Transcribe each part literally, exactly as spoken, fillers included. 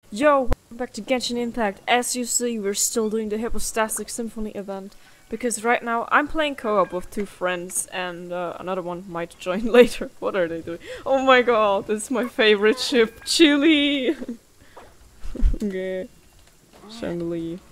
Yo, welcome back to Genshin Impact. As you see, we're still doing the Hypostatic Symphony event. Because right now, I'm playing co-op with two friends, and uh, another one might join later. What are they doing? Oh my god, this is my favorite ship, Chili! Okay. Shangli.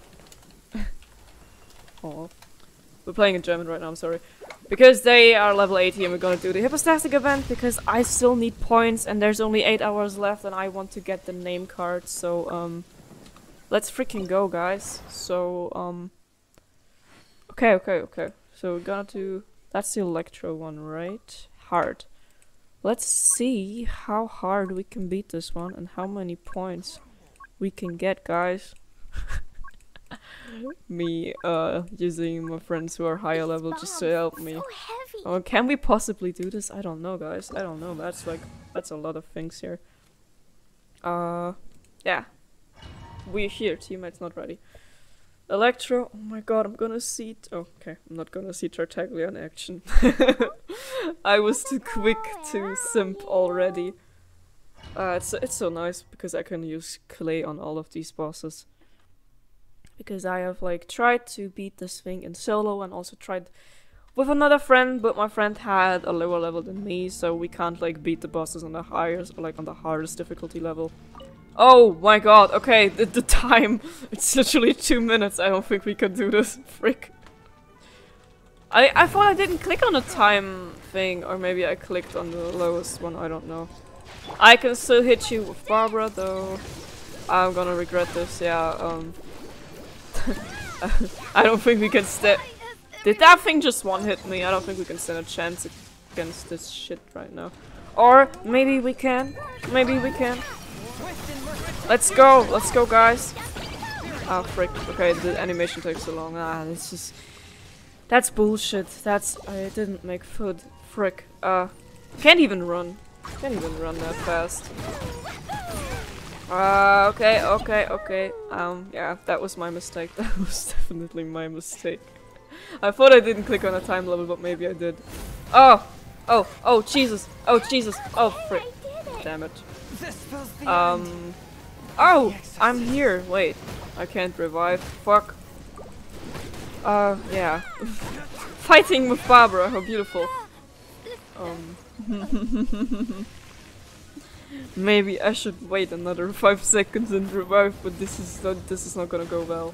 Oh. We're playing in German right now, I'm sorry. Because they are level eighty and we're gonna do the Hypostatic event because I still need points and there's only eight hours left and I want to get the name card, so um let's freaking go, guys. So um Okay, okay, okay. So we're gonna do that's the Electro one, right? Hard. Let's see how hard we can beat this one and how many points we can get, guys. Me uh using my friends who are higher level just to help me. Oh, can we possibly do this? I don't know, guys. I don't know. That's like that's a lot of things here. Uh yeah. We're here, teammates not ready. Electro, oh my god, I'm gonna see t oh, okay, I'm not gonna see Tartaglia in action. I was too quick to simp already. Uh it's it's so nice because I can use clay on all of these bosses. Because I have like tried to beat this thing in solo and also tried with another friend, but my friend had a lower level than me, so we can't like beat the bosses on the highest, like on the hardest difficulty level. Oh my god, okay, the, the time, it's literally two minutes, I don't think we can do this, frick. I, I thought I didn't click on the time thing, or maybe I clicked on the lowest one, I don't know. I can still hit you with Barbara though. I'm gonna regret this, yeah, um... I don't think we can stand. Did that thing just one hit me? I don't think we can stand a chance against this shit right now. Or maybe we can. Maybe we can. Let's go. Let's go, guys. Ah, frick. Okay, the animation takes so long. Ah, this is. That's bullshit. That's. I didn't make food. Frick. Uh. Can't even run. Can't even run that fast. Uh, okay, okay, okay. Um, yeah, that was my mistake. That was definitely my mistake. I thought I didn't click on a time level, but maybe I did. Oh! Oh, oh, Jesus! Oh, Jesus! Oh, frick. Damn it. Um... Oh! I'm here! Wait. I can't revive. Fuck. Uh, yeah. Fighting with Barbara, how beautiful. Um... Maybe I should wait another five seconds and revive, but this is not this is not gonna go well.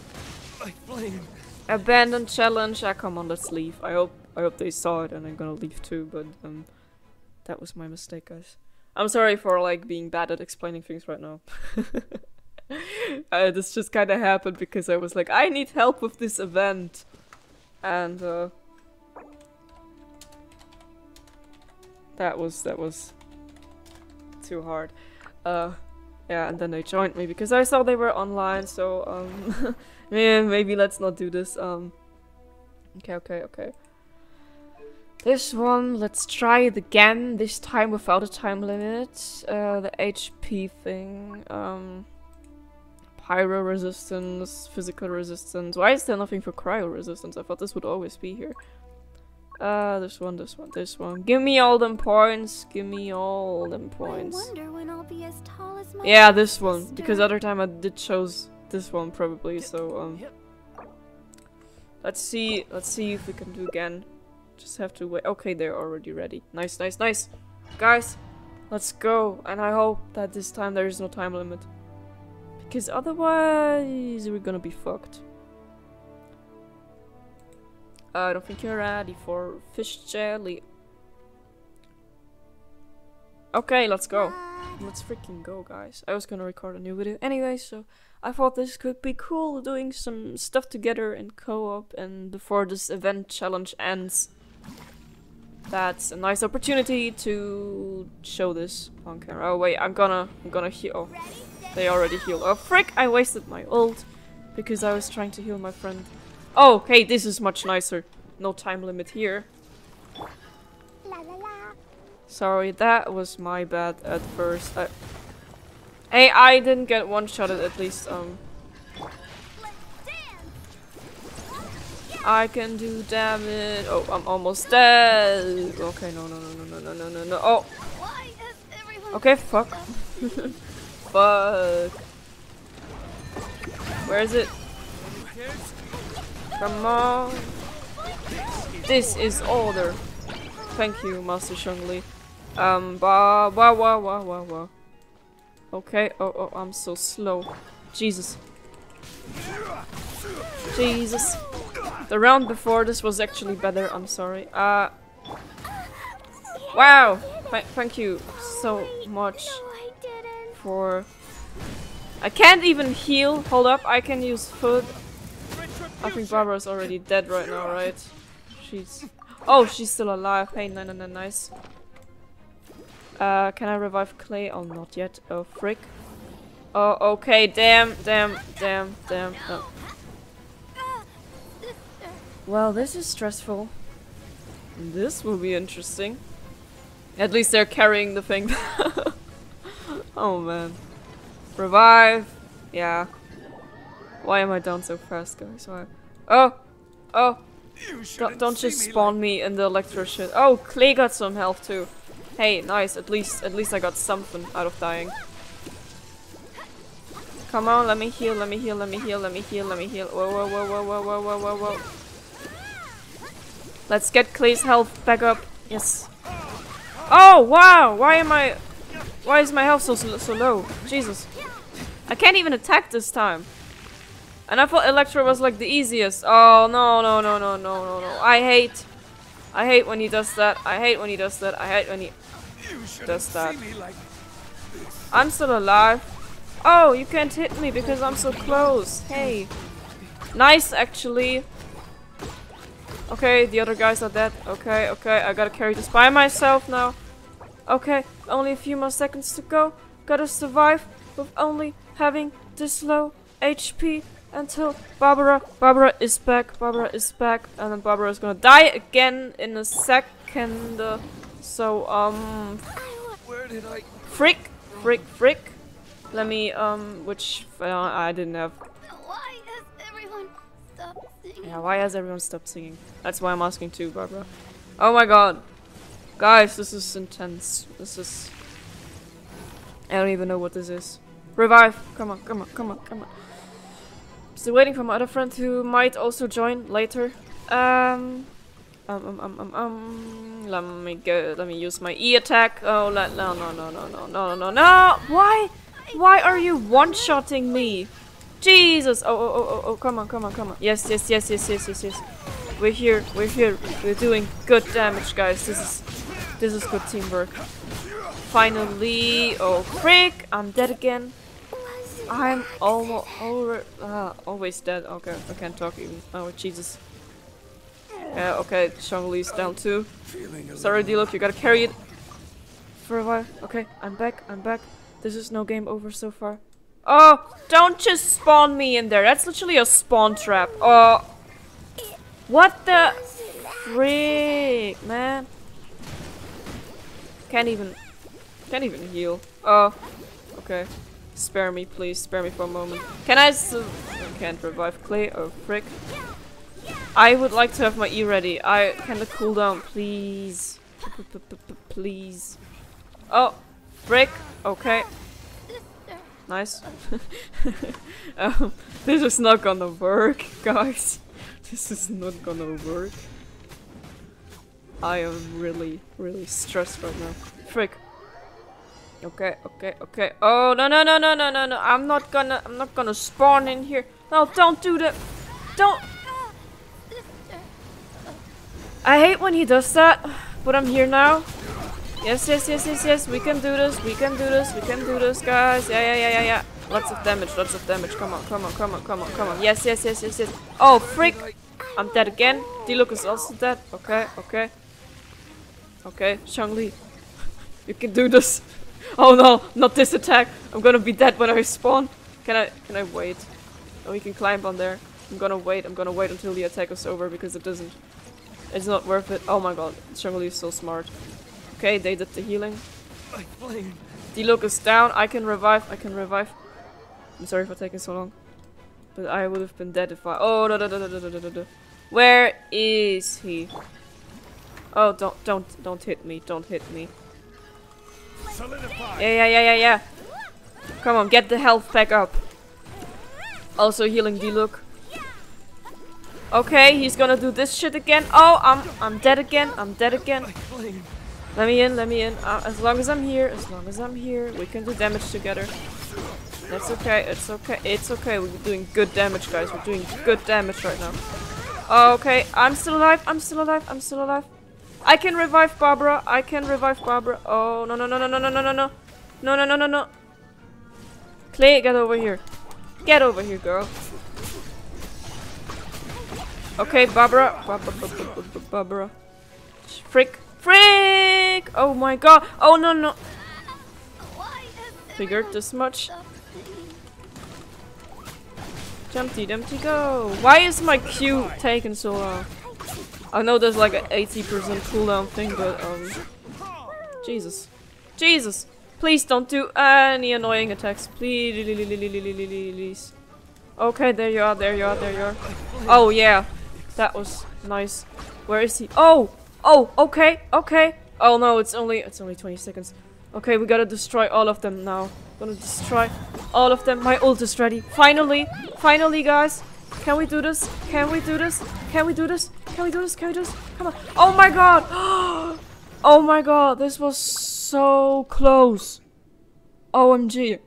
Abandon challenge. Ah, come on, let's leave. I hope I hope they saw it and I'm gonna leave too. But um, that was my mistake, guys. I'm sorry for like being bad at explaining things right now. uh, this just kind of happened because I was like, I need help with this event, and uh, that was that was. too hard. Uh, yeah, and then they joined me because I saw they were online, so, um, yeah, maybe let's not do this, um, okay, okay, okay. This one, let's try it again, this time without a time limit, uh, the H P thing, um, pyro resistance, physical resistance. Why is there nothing for cryo resistance? I thought this would always be here. Uh, this one, this one, this one. Give me all them points. Give me all them points. I wonder when I'll be as tall as my yeah, this one. sister. Because other time I did chose this one probably. So um, let's see. Let's see if we can do again. Just have to wait. Okay, they're already ready. Nice, nice, nice, guys. Let's go. And I hope that this time there is no time limit. Because otherwise we're gonna be fucked. I don't think you're ready for fish jelly. Okay, let's go. Let's freaking go, guys. I was gonna record a new video anyway, so I thought this could be cool, doing some stuff together in co-op, and before this event challenge ends, that's a nice opportunity to show this on camera. Oh wait, I'm gonna, I'm gonna heal. Oh, they already healed. Oh frick! I wasted my ult because I was trying to heal my friend. Oh, hey, this is much nicer. No time limit here. La, la, la. Sorry, that was my bad at first. I hey, I didn't get one-shotted at least. Um, I can do damage. Oh, I'm almost dead. Okay, no, no, no, no, no, no, no, no, no. Oh. Okay, fuck. fuck? Where is it? Come on. This is order. Thank you, Master Zhongli. Um, ba wa wa wa wa wa. Okay. Oh oh, I'm so slow. Jesus. Jesus. The round before this was actually better. I'm sorry. Uh. Wow. Th thank you so much for. I can't even heal. Hold up. I can use food. I think Barbara's already dead right now, right? She's. Oh, she's still alive. Hey, no, no, no, nice. Uh, can I revive Clay? Oh, not yet. Oh, frick. Oh, okay. Damn, damn, damn, damn. No. Well, this is stressful. This will be interesting. At least they're carrying the thing. Oh, man. Revive. Yeah. Why am I down so fast, guys? Why? Oh! Oh! Don't, don't just spawn me in the electro shit. Oh, Clay got some health too. Hey, nice. At least, at least I got something out of dying. Come on, let me heal, let me heal, let me heal, let me heal, let me heal. Whoa, whoa, whoa, whoa, whoa, whoa, whoa, whoa, whoa. Let's get Clay's health back up. Yes. Oh, wow! Why am I... Why is my health so, so low? Jesus. I can't even attack this time. And I thought Electro was like the easiest. Oh, no, no, no, no, no, no, no. I hate... I hate when he does that. I hate when he does that. I hate when he does that. I'm still alive. Oh, you can't hit me because I'm so close. Hey. Nice, actually. Okay, the other guys are dead. Okay, okay, I gotta carry this by myself now. Okay, only a few more seconds to go. Gotta survive with only having this low H P until Barbara, Barbara is back, Barbara is back, and then Barbara is gonna die again in a second. Uh, so, um, Where did I? frick, frick, frick. Let me, um, which uh, I didn't have. Why has everyone stopped singing? Yeah, why has everyone stopped singing? That's why I'm asking too, Barbara. Oh my god. Guys, this is intense. This is... I don't even know what this is. Revive! Come on, come on, come on, come on. Still waiting for my other friend who might also join later. Um... Um, um, um, um, um... Let me go, let me use my E attack. Oh, let, no, no, no, no, no, no, no, no! Why? Why are you one-shotting me? Jesus! Oh, oh, oh, oh, oh, come on, come on, come on. Yes, yes, yes, yes, yes, yes, yes. We're here, we're here. We're doing good damage, guys. This is, this is good teamwork. Finally, oh frick! I'm dead again. I'm almost over, uh, always dead. Okay, I can't talk even. Oh Jesus. Yeah, okay. Zhongli's down too. Sorry, D-Look, you gotta carry it for a while. Okay, I'm back. I'm back. This is no game over so far. Oh, don't just spawn me in there. That's literally a spawn trap. Oh. What the frick, man? Can't even, can't even heal. Oh, okay. Spare me, please. Spare me for a moment. Can I? S I can't revive Clay. Oh, frick. I would like to have my E ready. I can the cooldown, please, please. Oh, frick. Okay. Nice. um, this is not gonna work, guys. This is not gonna work. I am really, really stressed right now. Frick. Okay, okay, okay. Oh no no no no no no no! I'm not gonna, I'm not gonna spawn in here. No, don't do that. Don't. I hate when he does that, but I'm here now. Yes, yes, yes, yes, yes. We can do this. We can do this. We can do this, guys. Yeah, yeah, yeah, yeah, yeah. Lots of damage. Lots of damage. Come on, come on, come on, come on, come on. Yes, yes, yes, yes, yes. Oh, frick! I'm dead again. D-Look is also dead. Okay, okay. Okay, Zhongli. You can do this. Oh no, not this attack. I'm gonna be dead when I spawn. Can I, can I wait? Oh, we can climb on there. I'm gonna wait. I'm gonna wait until the attack is over because it doesn't. It's not worth it. Oh my god, Zhongli is so smart. Okay, they did the healing. D-Look is down. I can revive. I can revive. I'm sorry for taking so long. But I would have been dead if I... Oh, da, da, da, da, da, da, da, da. Where is he? Oh, don't, don't, don't hit me. Don't hit me. Yeah, yeah, yeah, yeah, yeah. Come on, get the health back up. Also healing Diluc. Okay, he's gonna do this shit again. Oh, I'm I'm dead again. I'm dead again. Let me in, let me in. Uh, as long as I'm here, as long as I'm here, we can do damage together. That's okay, it's okay, it's okay. We're doing good damage, guys. We're doing good damage right now. Okay, I'm still alive, I'm still alive, I'm still alive. I can revive Barbara, I can revive Barbara. Oh, no, no, no, no, no, no, no, no, no. No, no, no, no, no. Clay, get over here. Get over here, girl. Okay, Barbara. Barbara. Barbara. Frick. Frick! Oh my god. Oh no, no. Figured this much. Jumpty dumpty go. Why is my Q taking so long? I know there's like an eighty percent cooldown thing, but um. Jesus. Jesus! Please don't do any annoying attacks. Please. Okay, there you are, there you are, there you are. Oh yeah. That was nice. Where is he? Oh! Oh, okay, okay. Oh no, it's only it's only twenty seconds. Okay, we gotta destroy all of them now. Gonna destroy all of them. My ult is ready. Finally! Finally, guys! Can we do this? Can we do this? Can we do this? Can we do this? Can we do this? Come on. Oh my god! Oh my god, this was so close. O M G.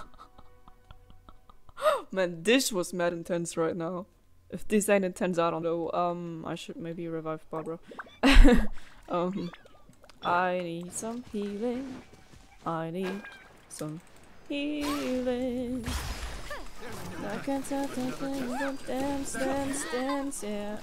Man, this was mad intense right now. If this ain't intense, I don't know. Um, I should maybe revive Barbara. um, I need some healing. I need some healing. I can't tell the dance, dance, dance, yeah.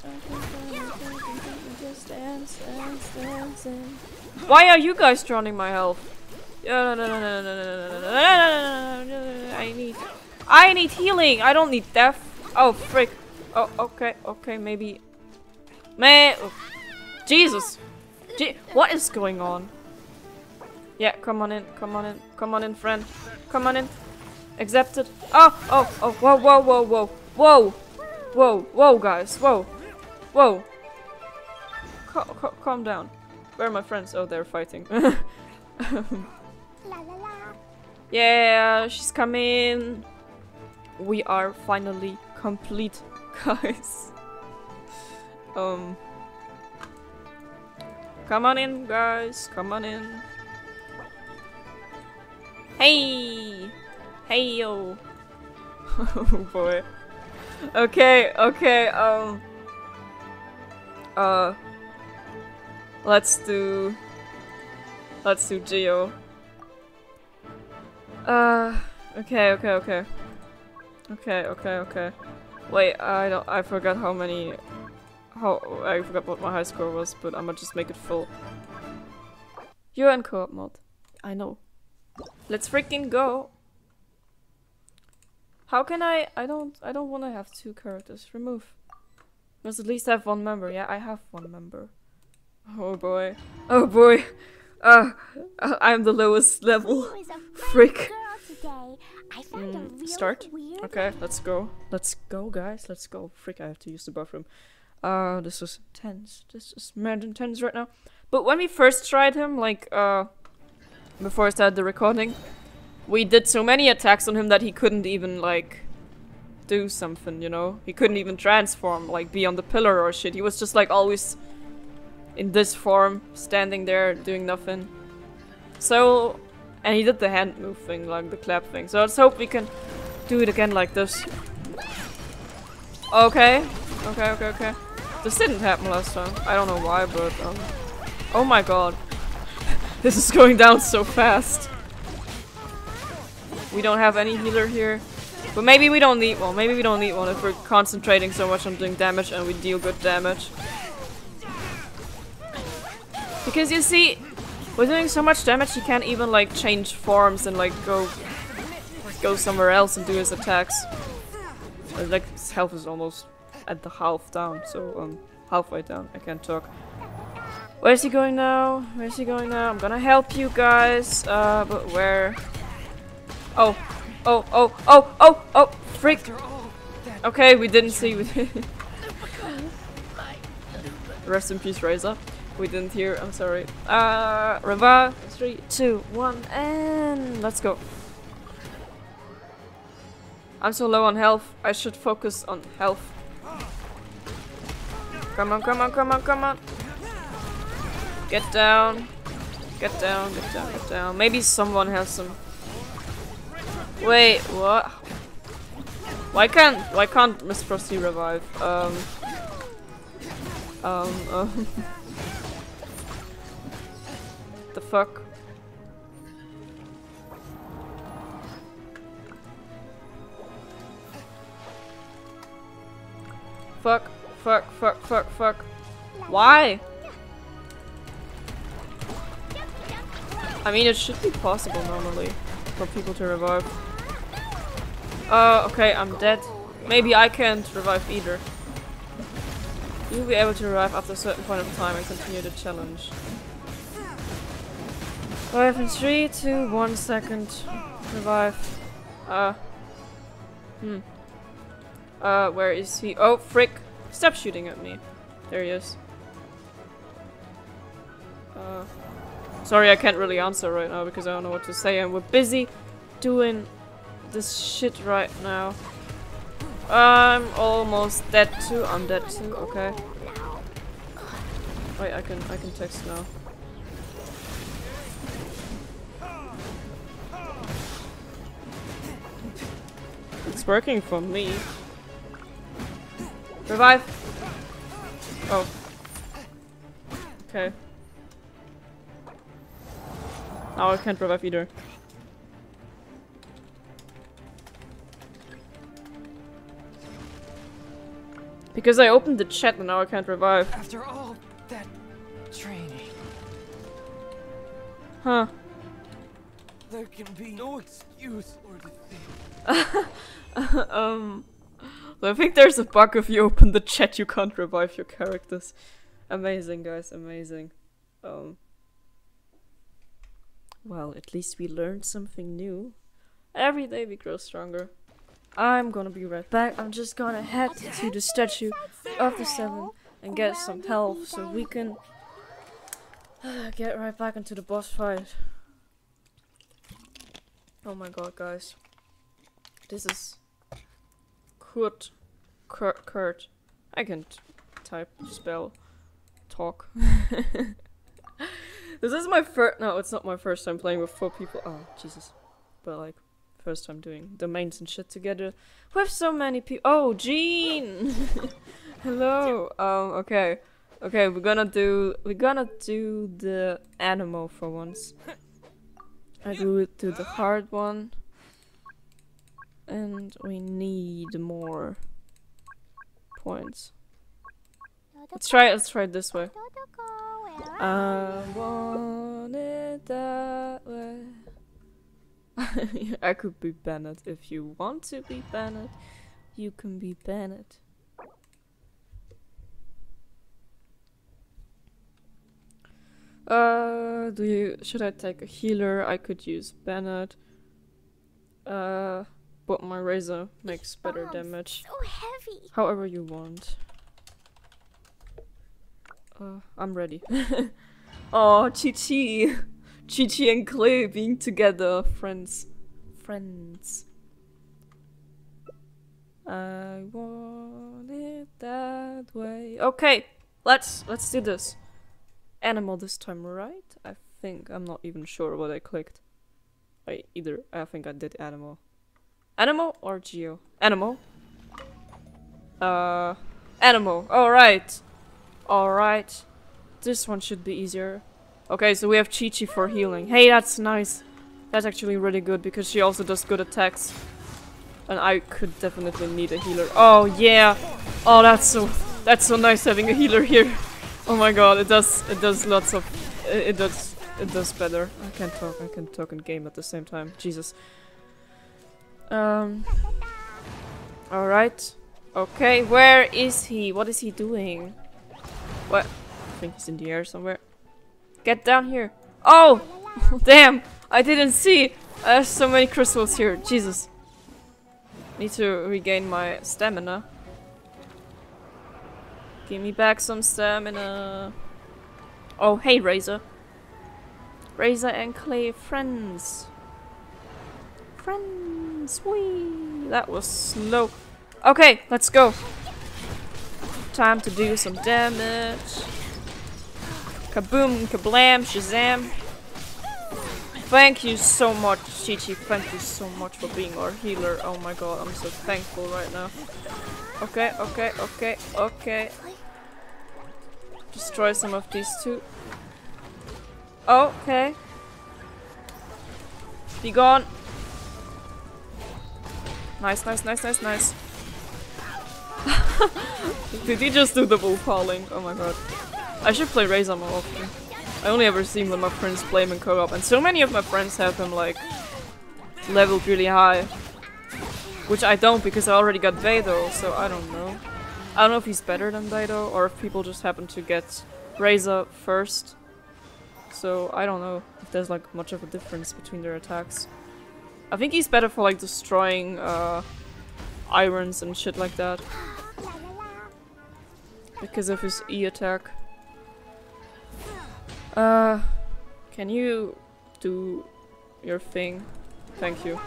Just dance, dance, dancing. Why are you guys drowning my health? No, no, no, no, no, no, no, no, no, no, I need, I need healing. I don't need death. Oh, frick. Oh, okay, okay, maybe. Man, oh. Jesus. Je what is going on? Yeah, come on in, come on in, come on in, friend. Come on in. Accepted. Oh, oh, oh, whoa, whoa, whoa, whoa, whoa, whoa, whoa, guys, whoa, whoa. Cal cal calm down. Where are my friends? Oh, they're fighting. Yeah, she's coming. We are finally complete, guys. Um. Come on in, guys. Come on in. Hey! Hey yo! Oh boy. Okay, okay, um... Uh... Let's do... Let's do Geo. Uh... Okay, okay, okay. Okay, okay, okay. Wait, I don't- I forgot how many... How- I forgot what my high score was, but I'ma just make it full. You're in co-op mode. I know. Let's freaking go! How can I- I don't- I don't wanna have two characters. Remove. Must at least have one member. Yeah, I have one member. Oh boy. Oh boy. Uh, I'm the lowest level. Frick. Mm, start. Okay, let's go. Let's go, guys. Let's go. Frick, I have to use the bathroom. Uh, this is tense. This is mad intense right now. But when we first tried him, like, uh, before I started the recording, we did so many attacks on him that he couldn't even, like, do something, you know? He couldn't even transform, like, be on the pillar or shit. He was just, like, always in this form, standing there, doing nothing. So, and he did the hand move thing, like the clap thing. So let's hope we can do it again like this. Okay. Okay, okay, okay. This didn't happen last time. I don't know why, but, um... oh my god. This is going down so fast. We don't have any healer here. But maybe we don't need one. Maybe we don't need one if we're concentrating so much on doing damage and we deal good damage. Because you see, we're doing so much damage he can't even like change forms and like go go somewhere else and do his attacks. Uh, like his health is almost at the half down, so um halfway down. I can't talk. Where's he going now? Where's he going now? I'm gonna help you guys. Uh, but where? Oh, oh, oh, oh, oh, oh! Freak! Okay, we didn't see. Rest in peace, Razor. We didn't hear. I'm sorry. Uh, Reva. Three, two, one, and let's go. I'm so low on health. I should focus on health. Come on, come on, come on, come on. Get down. Get down, get down, get down. Maybe someone has some... Wait, what? Why can't why can't Miss Frosty revive? Um Um um The fuck? Fuck, fuck, fuck, fuck, fuck. Why? I mean, it should be possible normally for people to revive. Uh, okay, I'm dead. Maybe I can't revive either. You'll be able to revive after a certain point of time and continue the challenge. Revive in three, two, one second. Revive. Uh. Hmm. Uh, where is he? Oh, frick! Stop shooting at me. There he is. Uh. Sorry, I can't really answer right now because I don't know what to say and we're busy doing this shit right now. I'm almost dead too. I'm dead too. Okay. Wait, I can I can text now. It's working for me. Revive. Oh. Okay. Now I can't revive either. Because I opened the chat and now I can't revive. After all that training, huh? There can be no excuse or defeat. um, I think there's a bug if you open the chat, you can't revive your characters. Amazing, guys, amazing. Um. Well, at least we learned something new. Every day we grow stronger. I'm gonna be right back. I'm just gonna head to the statue of the seven and get some health so we can uh, get right back into the boss fight. Oh my god, guys. This is Kurt. Kurt. Kurt. I can t type, spell, talk. This is my first. No, it's not my first time playing with four people. Oh, Jesus. But like, first time doing domains and shit together with so many people. Oh, Jean! Hello. Um. Okay. Okay. We're gonna do. We're gonna do the animal for once. I do it to the hard one, and we need more points. Let's try. Let's try it this way. I want it that way. I could be Bennett. If you want to be Bennett, you can be Bennett. Uh, do you? Should I take a healer? I could use Bennett. Uh, but my razor makes better damage. So heavy. However you want. Uh, I'm ready. Oh, Chi-Chi! Chi-Chi and Clay being together. Friends. Friends. I want it that way. Okay, let's let's do this. Animal this time, right? I think. I'm not even sure what I clicked. I either I think I did animal. Animal or Geo? Animal. Uh animal. Alright. Alright. This one should be easier. Okay, so we have Chi-Chi for healing. Hey, that's nice. That's actually really good because she also does good attacks. And I could definitely need a healer. Oh yeah. Oh, that's so that's so nice having a healer here. Oh my god, it does it does lots of it, it does it does better. I can't talk, I can talk and game at the same time. Jesus. Um Alright. Okay, where is he? What is he doing? What? I think he's in the air somewhere. Get down here. Oh! Damn! I didn't see! There's so many crystals here. Jesus. Need to regain my stamina. Give me back some stamina. Oh, hey, Razor. Razor and Clay, friends. Friends. Wee. That was slow. Okay, let's go. Time to do some damage. Kaboom, kablam, shazam. Thank you so much, Chi-Chi. Thank you so much for being our healer. Oh my god, I'm so thankful right now. Okay, okay, okay, okay. Destroy some of these two. Okay. Be gone. Nice, nice, nice, nice, nice. Did he just do the bull falling? Oh my god. I should play Razor more often. I only ever seen when my friends play him in co-op, and so many of my friends have him like leveled really high. Which I don't because I already got Beidou, so I don't know. I don't know if he's better than Beidou or if people just happen to get Razor first. So I don't know if there's like much of a difference between their attacks. I think he's better for like destroying uh, irons and shit like that. Because of his E attack. Uh, can you do your thing? Thank you.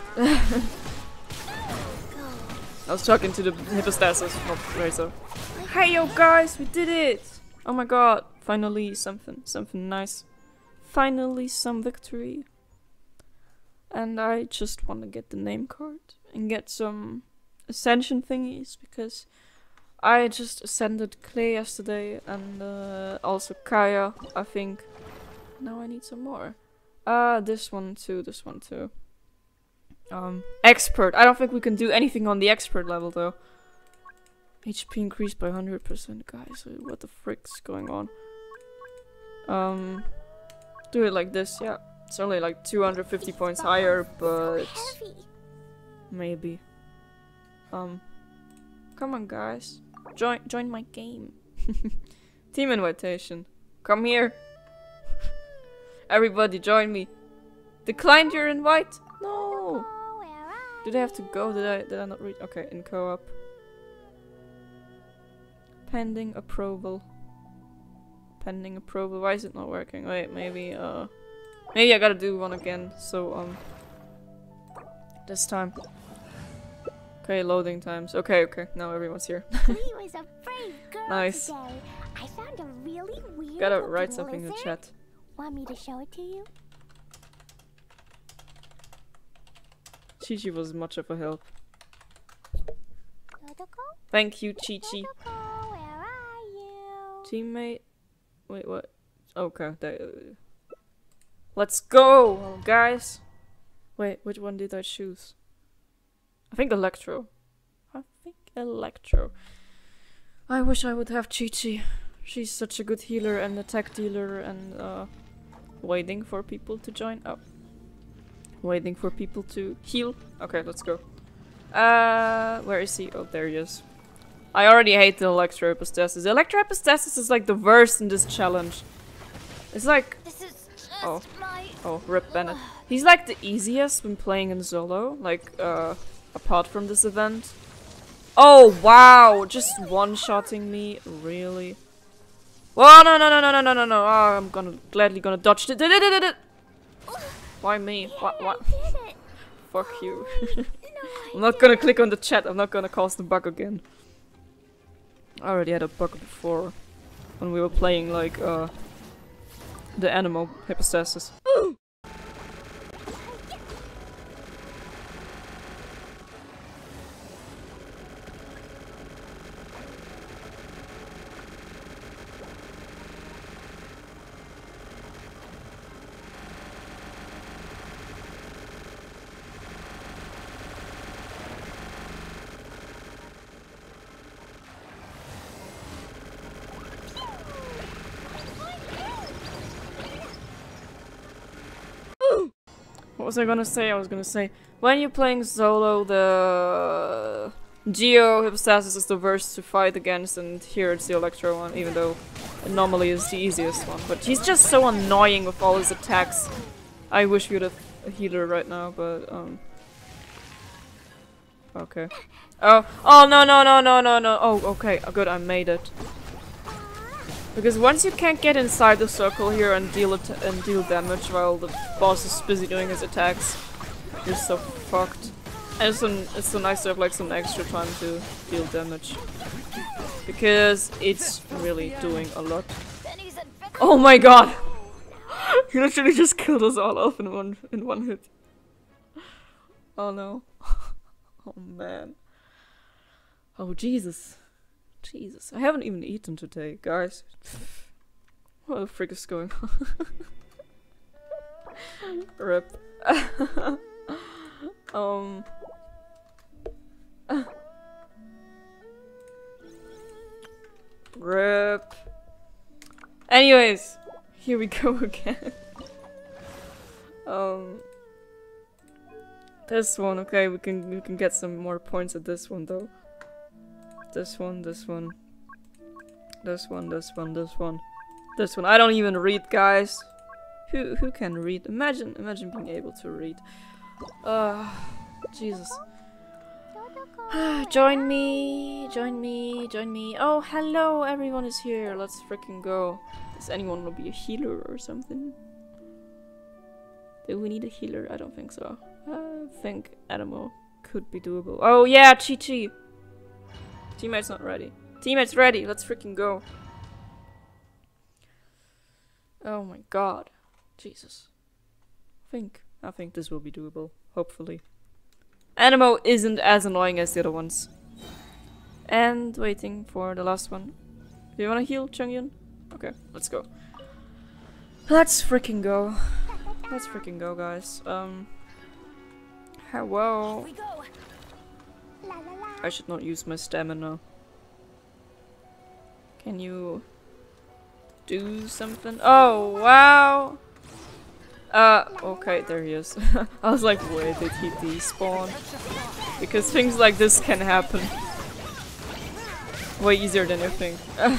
I was talking to the Hippostasis, not Razor. Hey yo guys, we did it! Oh my god, finally something, something nice. Finally some victory. And I just want to get the name card and get some ascension thingies because I just ascended Clay yesterday and uh, also Kaya, I think. Now I need some more. Uh, this one too, this one too. Um, expert. I don't think we can do anything on the expert level though. H P increased by one hundred percent, guys. What the frick's going on? Um, do it like this, yeah. It's only like two hundred fifty points higher, but maybe. Um, come on, guys. Join, join my game. Team invitation. Come here. Everybody, join me. Declined your invite? No. Did I have to go? Did I? Did I not read? Okay, in co-op. Pending approval. Pending approval. Why is it not working? Wait, maybe. Uh, maybe I gotta do one again. So um, this time. Okay, loading times. Okay, okay. Now everyone's here. was a brave girl Nice. Today. I found a really weird Gotta looking write something in the lizard. chat. Want me to show it to you? Chi-Chi was much of a help. Totoko? Thank you, Chi-Chi. Totoko, where are you? Teammate. Wait, what? Okay, there. Let's go, guys. Wait, which one did I choose? I think Electro. I think Electro. I wish I would have Chi-Chi. She's such a good healer and attack dealer and uh, waiting for people to join up. Waiting for people to heal. Okay, let's go. Uh, where is he? Oh, there he is. I already hate the Electro Epistasis. Electro Epistasis is like the worst in this challenge. It's like... This is just Oh. my... Oh, Rip Bennett. He's like the easiest when playing in solo. Like, uh, apart from this event. Oh, wow! Just one-shotting me? Really? Whoa, no, no, no, no, no, no, no, no. Oh, I'm gonna gladly gonna dodge it. Why me? What? What? Fuck you. I'm not gonna click on the chat. I'm not gonna cause the bug again. I already had a bug before. When we were playing, like, uh... the animal Hippostasis. What was I gonna say? I was gonna say, when you're playing solo, the Geo Hippostasis is the worst to fight against, and here it's the Electro one, even though it normally is the easiest one. But he's just so annoying with all his attacks. I wish we would have a healer right now, but um. Okay. Oh, oh no no no no no no! Oh, okay, good, I made it. Because once you can't get inside the circle here and deal it and deal damage while the boss is busy doing his attacks, you're so fucked. And it's so, it's so nice to have like some extra time to deal damage. Because it's really doing a lot. Oh my god! He literally just killed us all off in one in one hit. Oh no. Oh man. Oh Jesus. Jesus. I haven't even eaten today, guys. What the frick is going on? Rip. um Rip. Anyways, here we go again. um This one, okay, we can we can get some more points at this one though. This one, this one. This one, this one, this one. This one. I don't even read, guys. Who who can read? Imagine imagine being able to read. Uh Jesus. Join me, join me, join me. Oh, hello, everyone is here. Let's freaking go. Does anyone want to be a healer or something? Do we need a healer? I don't think so. I think Anemo could be doable. Oh yeah, Chi Chi. Teammate's not ready. Teammate's ready. Let's freaking go. Oh my god. Jesus. I think I think this will be doable. Hopefully. Anemo isn't as annoying as the other ones. And waiting for the last one. Do you wanna heal, Chongyun? Okay, let's go. Let's freaking go. Let's freaking go, guys. Um Hello. I should not use my stamina. Can you do something? Oh wow! Uh, okay, there he is. I was like, wait, did he despawn? Because things like this can happen. Way easier than you think.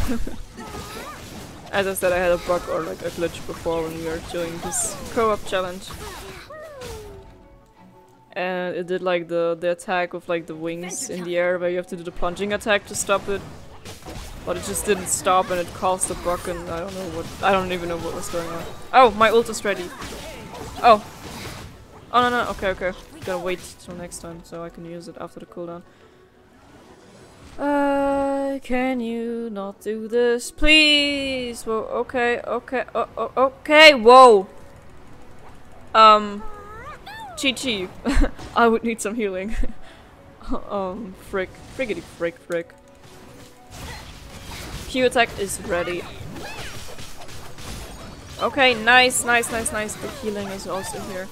As I said, I had a bug or like a glitch before when we were doing this co-op challenge. And it did like the, the attack with like the wings in the air where you have to do the plunging attack to stop it. But it just didn't stop and it caused a bug and I don't know what- I don't even know what was going on. Oh, my ult is ready. Oh. Oh no no, okay okay. Gotta wait till next time so I can use it after the cooldown. Uh, can you not do this? Please! Whoa, okay, okay, oh, oh, okay, whoa! Um, Chi Chi. I would need some healing. um, frick. Friggity frick frick. Q attack is ready. Okay, nice, nice, nice, nice. The healing is also here.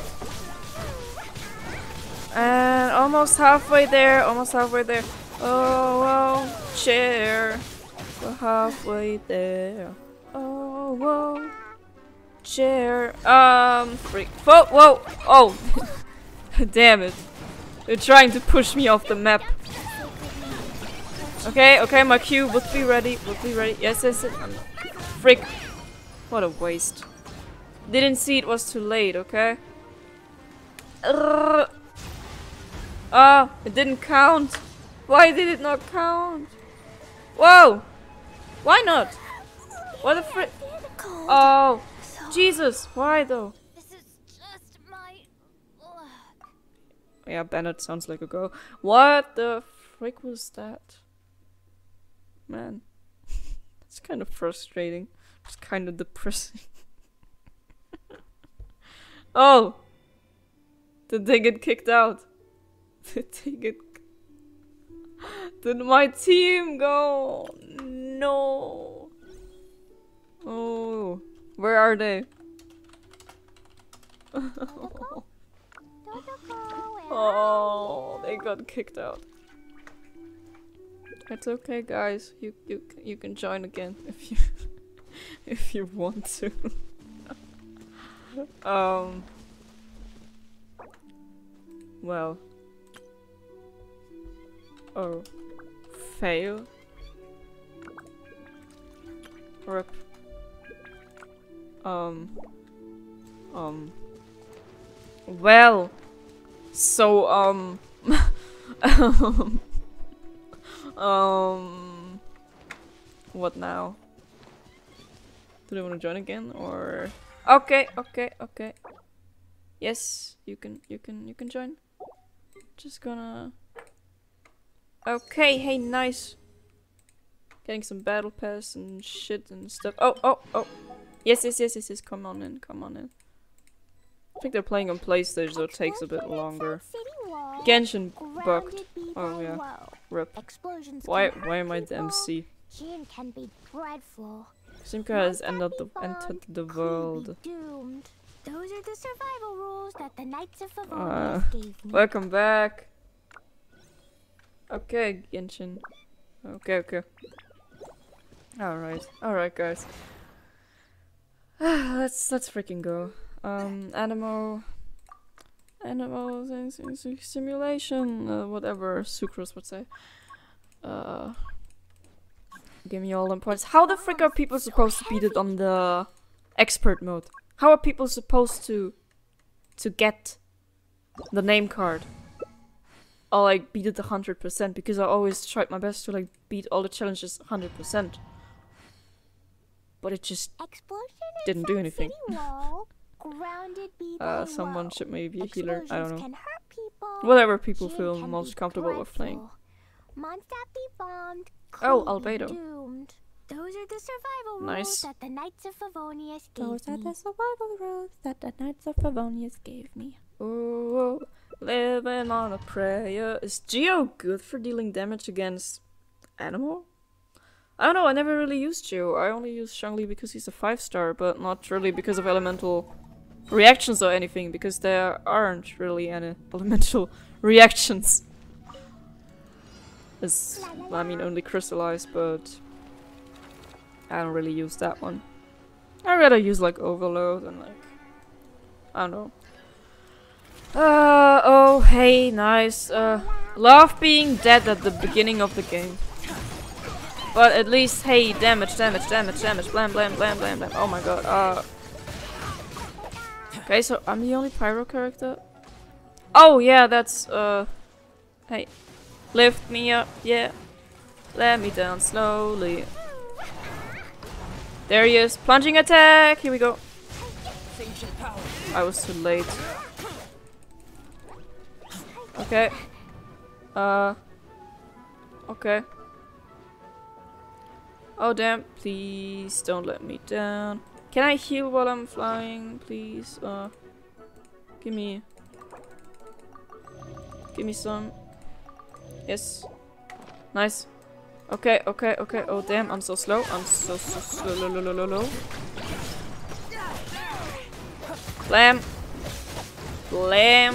And almost halfway there, almost halfway there. Oh, whoa, chair. We're halfway there. Oh, whoa, chair. Um, freak. Whoa, whoa, oh. Damn it. They're trying to push me off the map. Okay, okay, my Q would be ready, would be ready. Yes, yes, yes. Frick. What a waste. Didn't see it was too late, okay? Ah, uh, it didn't count. Why did it not count? Whoa! Why not? What the frick? Oh, Jesus! Why though? This is just my luck. Yeah, Bennett sounds like a girl. What the frick was that? Man, it's kind of frustrating. It's kind of depressing. Oh! Did they get kicked out? Did they get... Did my team go? No. Oh, where are they? Oh, they got kicked out. It's okay, guys. You you you can join again if you if you want to. um. Well. Oh. Fail. Rip. Um. Um. Well. So, um. um. Um. What now? Do they want to join again or? Okay, okay, okay. Yes, you can, you can, you can join. Just gonna... Okay, hey, nice. Getting some battle pass and shit and stuff. Oh, oh, oh. Yes, yes, yes, yes, yes. Come on in, come on in. I think they're playing on PlayStation, so it takes a bit longer. Genshin bugged. Oh yeah. Rip. Why? Why am I the M C? Can be dreadful. Simka has entered the, entered the world. Doomed. Those are the survival rules that the Knights of Uh, Favonius gave me. welcome back. Okay, Genshin. Okay, okay. Alright, alright, guys. let's let's freaking go. Um, Animo, Animo simulation, uh, whatever Sucrose would say. Uh, give me all them points. How the frick are people supposed to beat it on the expert mode? How are people supposed to to get the name card? Or like beat it a hundred percent? Because I always tried my best to like beat all the challenges a hundred percent. But it just didn't do anything. uh, someone should maybe a healer. I don't know. Whatever people feel most comfortable with playing. Oh, Albedo. Those are the survival Nice. rules that the Knights of Favonius gave Those me. are the survival rules that the Knights of Favonius gave me. Oh, living on a prayer. Is Geo good for dealing damage against animal? I don't know, I never really used Geo. I only use Shangli because he's a five star, but not really because of elemental reactions or anything, because there aren't really any elemental reactions. It's, I mean, only crystallized, but I don't really use that one. I'd rather use like Overload and like, I don't know. Uh, oh, hey, nice. Uh, love being dead at the beginning of the game. But at least, hey, damage, damage, damage, damage, blam, blam, blam, blam, blam. Oh my god, uh... Okay, so I'm the only pyro character? Oh, yeah, that's, uh... Hey. Lift me up, yeah. Let me down slowly. There he is. Plunging attack! Here we go. I was too late. Okay. Uh... Okay. Oh damn, please don't let me down. Can I heal while I'm flying, please? Uh, give me... Give me some. Yes. Nice. Okay, okay, okay. Oh damn, I'm so slow. I'm so, so slow, low, low, low, low, low. Blam. Blam.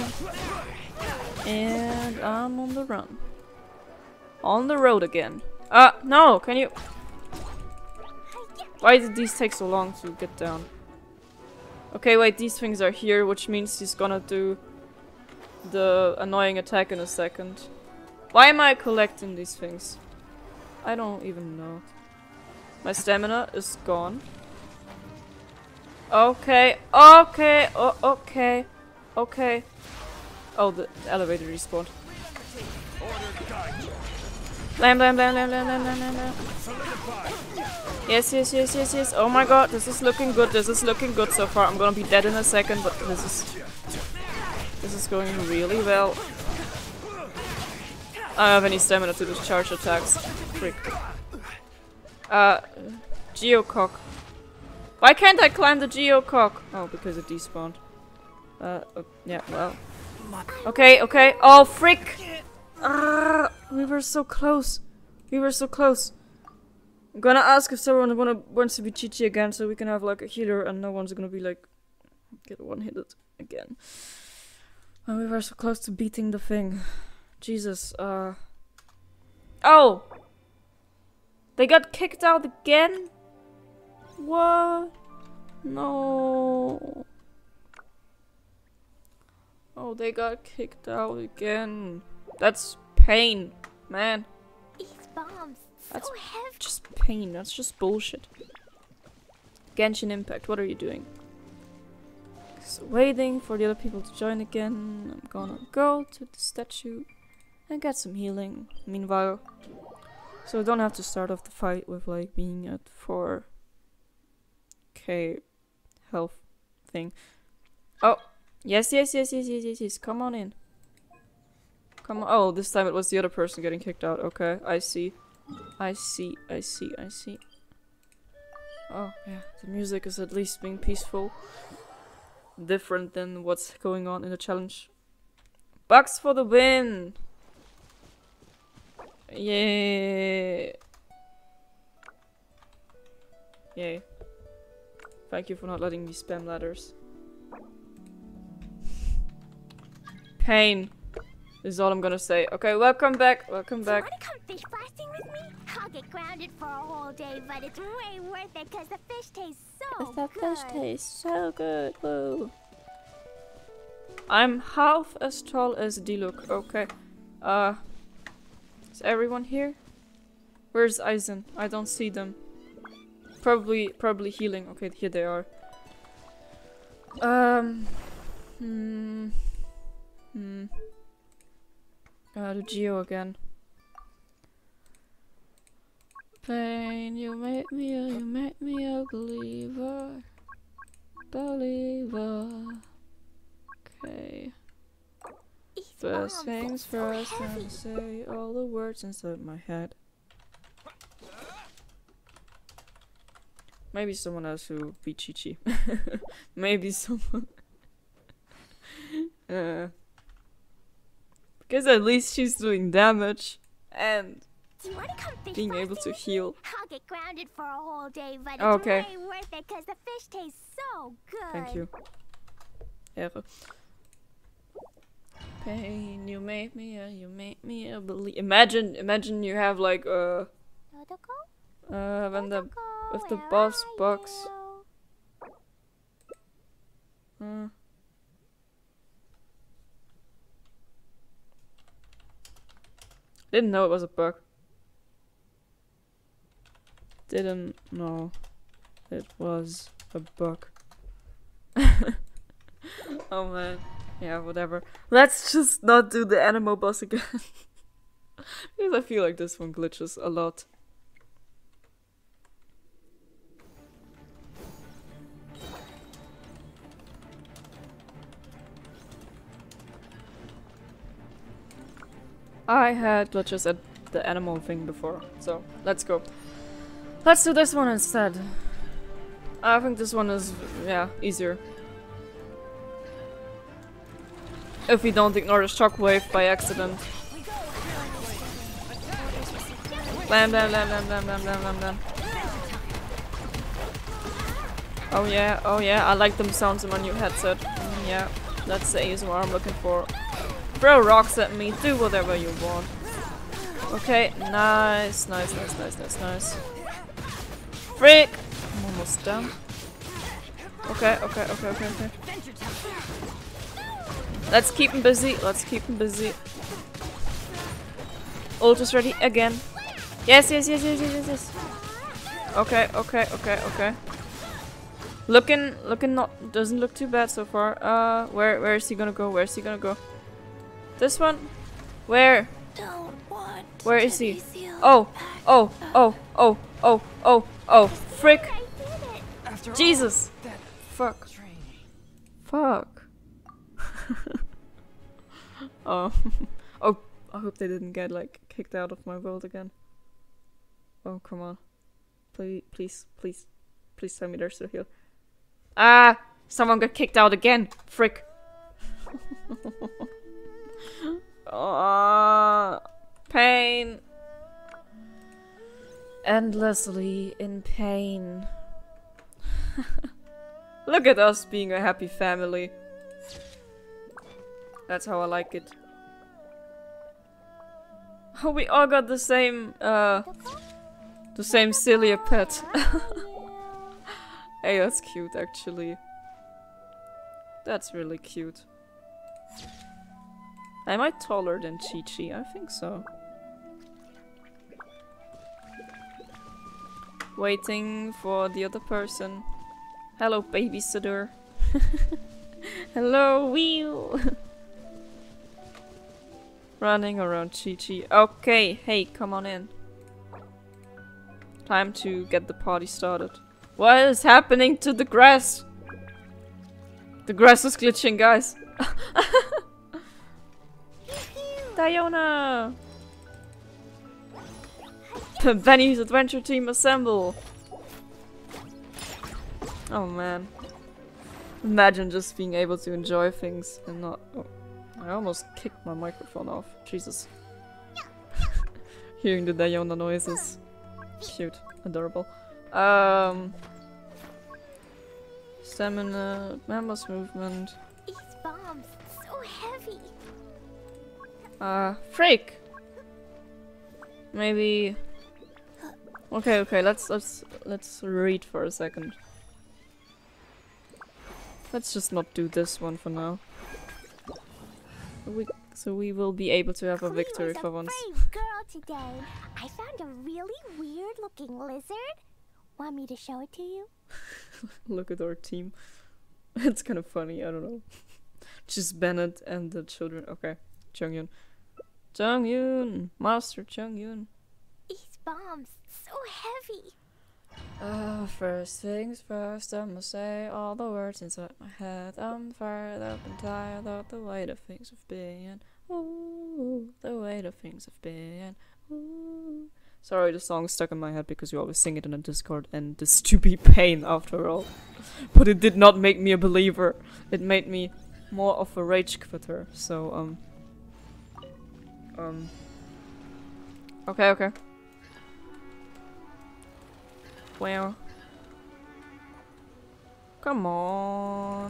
And I'm on the run. On the road again. Uh, no, can you... Why did these take so long to get down? Okay, wait, these things are here, which means he's gonna do the annoying attack in a second. Why am I collecting these things? I don't even know. My stamina is gone. Okay, okay, oh, okay, okay. Oh, the elevator respawned. Blam, blam, blam, blam, blam, blam, blam, blam, blam. Yes, yes, yes, yes, yes. Oh my god, this is looking good. This is looking good so far. I'm gonna be dead in a second, but this is... This is going really well. I don't have any stamina to discharge attacks. Frick. Uh... Geocock. Why can't I climb the Geocock? Oh, because it despawned. Uh, uh, yeah, well. Okay, okay. Oh, frick! Ah, we were so close. We were so close. I'm gonna ask if someone wanna, wants to be Chi-Chi again, so we can have like a healer and no one's gonna be like get one-hitted again. And we were so close to beating the thing. Jesus, uh... Oh! They got kicked out again? What? No. Oh, they got kicked out again. That's pain, man. These bombs, That's so heavy. just pain. That's just bullshit. Genshin Impact, what are you doing? Just waiting for the other people to join again. I'm gonna go to the statue and get some healing. Meanwhile, so I don't have to start off the fight with like being at four K health thing. Oh, yes, yes, yes, yes, yes, yes, yes. Come on in. Come on. Oh, this time it was the other person getting kicked out. Okay, I see. I see, I see, I see. Oh, yeah. The music is at least being peaceful. Different than what's going on in the challenge. Bugs for the win! Yay! Yay. Thank you for not letting me spam ladders. Pain is all I'm gonna say. Okay, welcome back, welcome back. Do you want to come fish blasting with me? I'll get grounded for a whole day, but it's way worth it because the fish tastes so That good. fish tastes so good, whoa. I'm half as tall as Diluc, okay. Uh, is everyone here? Where's Aizen? I don't see them. Probably, probably healing. Okay, here they are. Um, hmm, hmm. Uh, to Geo again. Pain, you made me, a, you made me a believer, believer. Okay. First things first, and say all the words inside my head. Maybe someone else who beat Chi-Chi. Maybe someone. uh, because at least she's doing damage and Do you want to come fish being able to blasting? heal. I'll get grounded for a whole day, but it's Okay. way worth it because the fish tastes so good. Thank you. Ehre. Pain, you made me a, you made me a believe. Imagine, imagine you have like uh, Totoko? uh, when the Totoko, with the where boss are box. you? Hmm. Didn't know it was a bug. Didn't know it was a bug. Oh man. Yeah, whatever. Let's just not do the Animo boss again. Because I feel like this one glitches a lot. I had glitches at the animal thing before, so let's go. Let's do this one instead. I think this one is, yeah, easier. If we don't ignore the shockwave by accident. Blam blam blam blam blam blam blam blam blam. Oh yeah, oh yeah, I like them sounds in my new headset. Mm, yeah, that's the A S M R I'm looking for. Throw rocks at me, do whatever you want. Okay, nice, nice, nice, nice, nice, nice. Frick! I'm almost done. Okay, okay, okay, okay, okay. Let's keep him busy, let's keep him busy. Ult is ready again. Yes, yes, yes, yes, yes, yes, yes. Okay, okay, okay, okay. Looking, looking not, doesn't look too bad so far. Uh, where, where is he gonna go? Where is he gonna go? This one? Where? Don't want Where is he? Oh, oh, oh, oh, oh, oh, oh, frick. I did it. After Jesus. all that Fuck. training. Fuck. Oh. Oh, I hope they didn't get, like, kicked out of my world again. Oh, come on. Please, please, please. Please tell me they're still here. Ah! Someone got kicked out again! Frick. Ah, pain. Endlessly in pain. Look at us being a happy family. That's how I like it. Oh, we all got the same, uh, the same Cilia pet. Hey, that's cute, actually. That's really cute. Am I taller than Chi-Chi? I think so. Waiting for the other person. Hello, babysitter. Hello, wheel. Running around Chi-Chi. Okay, hey, come on in. Time to get the party started. What is happening to the grass? The grass is glitching, guys. Diona! Benny's adventure team assemble! Oh man. Imagine just being able to enjoy things and not... Oh, I almost kicked my microphone off. Jesus. Hearing the Diona noises. Cute. Adorable. Um... Stamina, Mammoth movement. These bombs, so heavy. Uh, freak! Maybe... Okay, okay, let's, let's, let's read for a second. Let's just not do this one for now. We, so we will be able to have a victory for once. I was a brave girl today. I found a really weird-looking lizard. Want me to show it to you? Look at our team. It's kind of funny, I don't know. Just Bennett and the children. Okay, Chungyun. Chungyun! Master Chungyun. These bombs, so heavy. Uh, first things first, I must say all the words inside my head. I'm fired up and tired of the weight of things have been. Ooh, the weight of things have been. Ooh. Sorry, the song stuck in my head because you always sing it in a Discord and this to be pain after all. But it did not make me a believer. It made me more of a rage quitter. So, um... Um... Okay, okay. Well... Come on...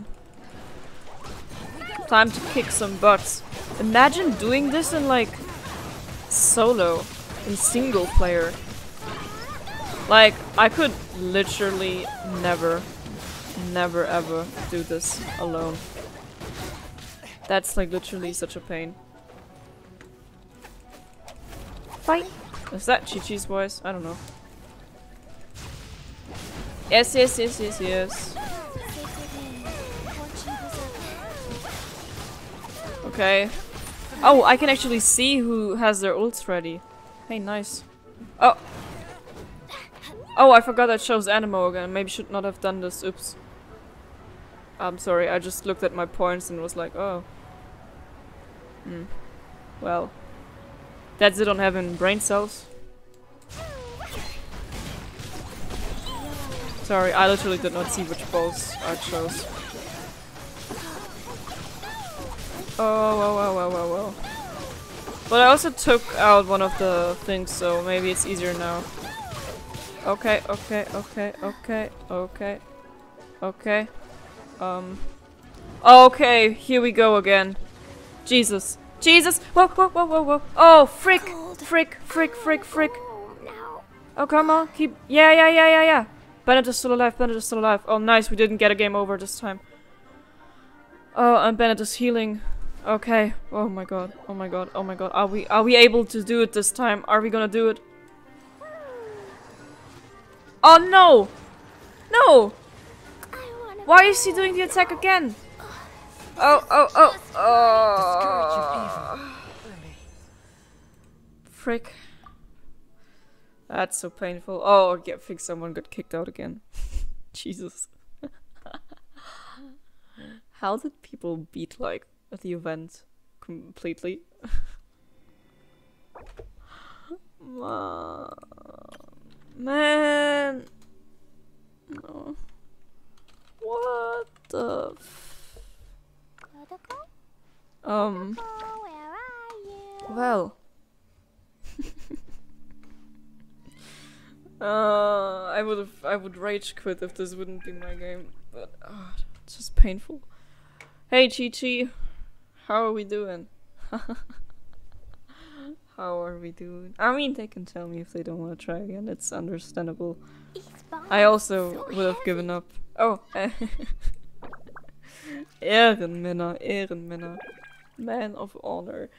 Time to kick some butts. Imagine doing this in, like, solo. In single player. Like, I could literally never, never ever do this alone. That's like literally such a pain. Fight! Is that Chi-Chi's voice? I don't know. Yes, yes, yes, yes, yes. Okay. Oh, I can actually see who has their ults ready. Hey, nice. Oh! Oh, I forgot that shows Animo again. Maybe should not have done this. Oops. I'm sorry, I just looked at my points and was like, oh. Hmm. Well. That's it on having brain cells. Sorry, I literally did not see which balls I chose. Oh, whoa, whoa, whoa, whoa, whoa. But I also took out one of the things, so maybe it's easier now. Okay, okay, okay, okay, okay, okay. Um. Okay, here we go again. Jesus. Jesus! Whoa, whoa, whoa, whoa, whoa. Oh, frick! Frick, frick, frick, frick. Oh, come on, keep. Yeah, yeah, yeah, yeah, yeah. Bennett is still alive, Bennett is still alive. Oh, nice, we didn't get a game over this time. Oh, and Bennett is healing. Okay. Oh my god. Oh my god. Oh my god. Are we are we able to do it this time? Are we gonna do it? Oh no! No! Why is he doing the attack again? Oh oh oh oh! Frick. That's so painful. Oh, I think someone got kicked out again. Jesus. How did people beat like at the event completely? Man, no. What the f um well uh I would have I would rage quit if this wouldn't be my game, but uh, it's just painful. Hey Chi-Chi, how are we doing? How are we doing? I mean, they can tell me if they don't want to try again. It's understandable. I also so would have given up. Oh, Ehrenmänner, Ehrenmänner, man of honor.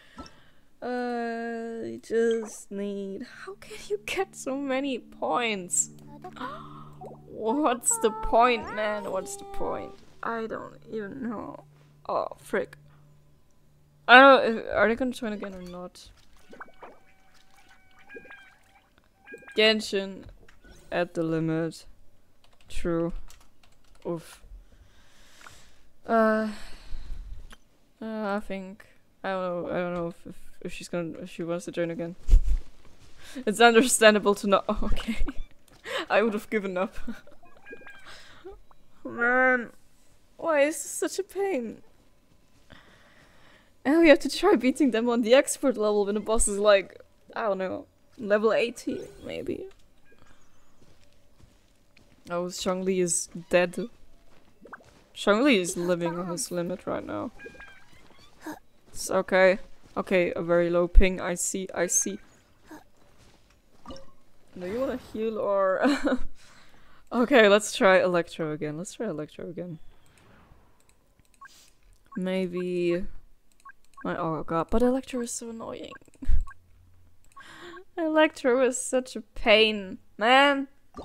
I just need. How can you get so many points? What's the point, man? What's the point? I don't even know. Oh, frick. I don't know, are they gonna join again or not? Genshin at the limit. True. Oof. Uh, uh I think I don't know. I don't know if, if if she's gonna if she wants to join again. It's understandable to not. Oh, okay. I would have given up. Man, why is this such a pain? And we have to try beating them on the expert level when the boss is like, I don't know, level eighty maybe. Oh, Zhongli is dead. Zhongli is living on his limit right now. It's okay. Okay, a very low ping. I see, I see. Do you wanna heal or... Okay, let's try Electro again. Let's try Electro again. Maybe... Oh god, but Electro is so annoying. Electro is such a pain, man.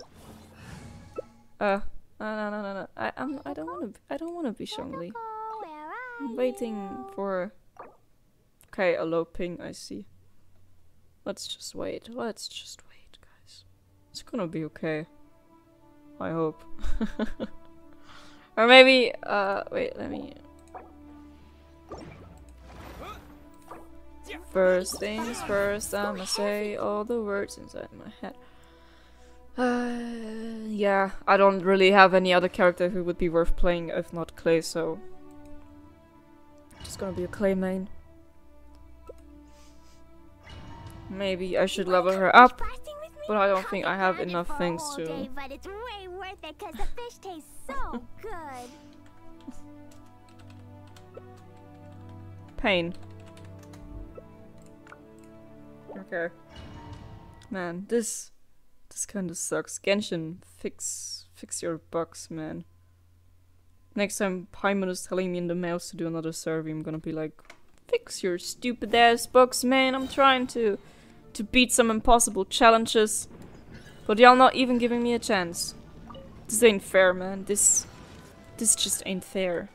Uh, no, no, no, no, no. I, I'm, I don't wanna, I don't wanna be Zhongli. I'm waiting for. Okay, a low ping. I see. Let's just wait. Let's just wait, guys. It's gonna be okay. I hope. Or maybe. Uh, wait. Let me. First things first, I'ma say all the words inside my head. Uh, yeah, I don't really have any other character who would be worth playing if not Clay, so... Just gonna be a Clay main. Maybe I should level her up, but I don't think I have enough things to... But it's way worth it because the fish tastes so good. Pain. Okay. Man, this this kinda sucks. Genshin, fix fix your bugs, man. Next time Paimon is telling me in the mouse to do another survey, I'm gonna be like, fix your stupid ass bugs, man. I'm trying to to beat some impossible challenges. But y'all not even giving me a chance. This ain't fair, man. This this just ain't fair.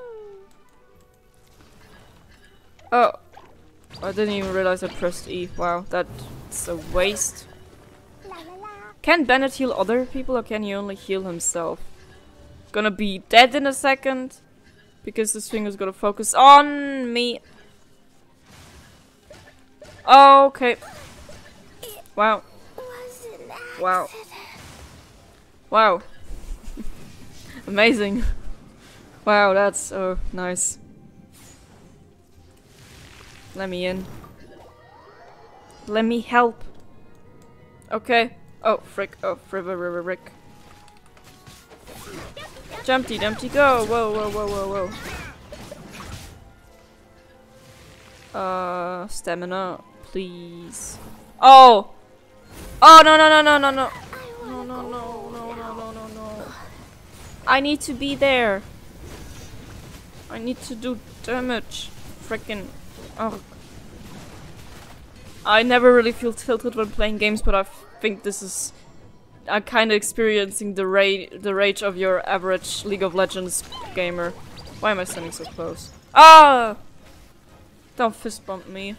Oh. I didn't even realize I pressed E. Wow, that's a waste. Can Bennett heal other people or can he only heal himself? Gonna be dead in a second. Because this thing is gonna focus on me. Okay. Wow. Wow. Wow. Amazing. Wow, that's so nice. Let me in. Let me help. Okay. Oh, frick. Oh, friver, river, rick. Jumpty, dumpty, go! Whoa, whoa, whoa, whoa, whoa. Uh, stamina, please. Oh! Oh, no, no, no, no, no, no. No, no, no, no, no, no, no, no. I need to be there. I need to do damage. Frickin'. Oh. I never really feel tilted when playing games, but I think this is... I'm kind of experiencing the, ra the rage of your average League of Legends gamer. Why am I standing so close? Ah! Don't fist bump me.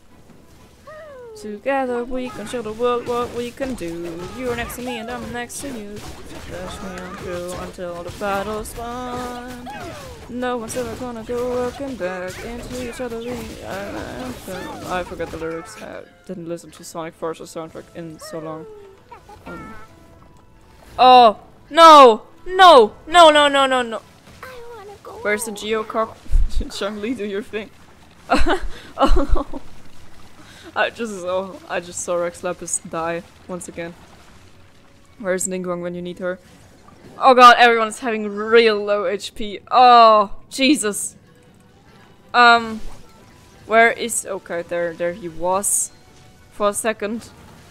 Together we can show the world what we can do. You're next to me and I'm next to you. Dash me on through until the battle's won. No one's ever gonna go working back into each other. I, I forgot the lyrics. I didn't listen to Sonic Forces soundtrack in so long. Um. Oh! No! No! No, no, no, no, no! Where's the Geocock? Zhongli, do your thing. Oh no! I just saw, I just saw Rex Lapis die once again. Where's Ningguang when you need her? Oh god, everyone's having real low H P. Oh, Jesus. Um, where is... Okay, there, there he was. For a second.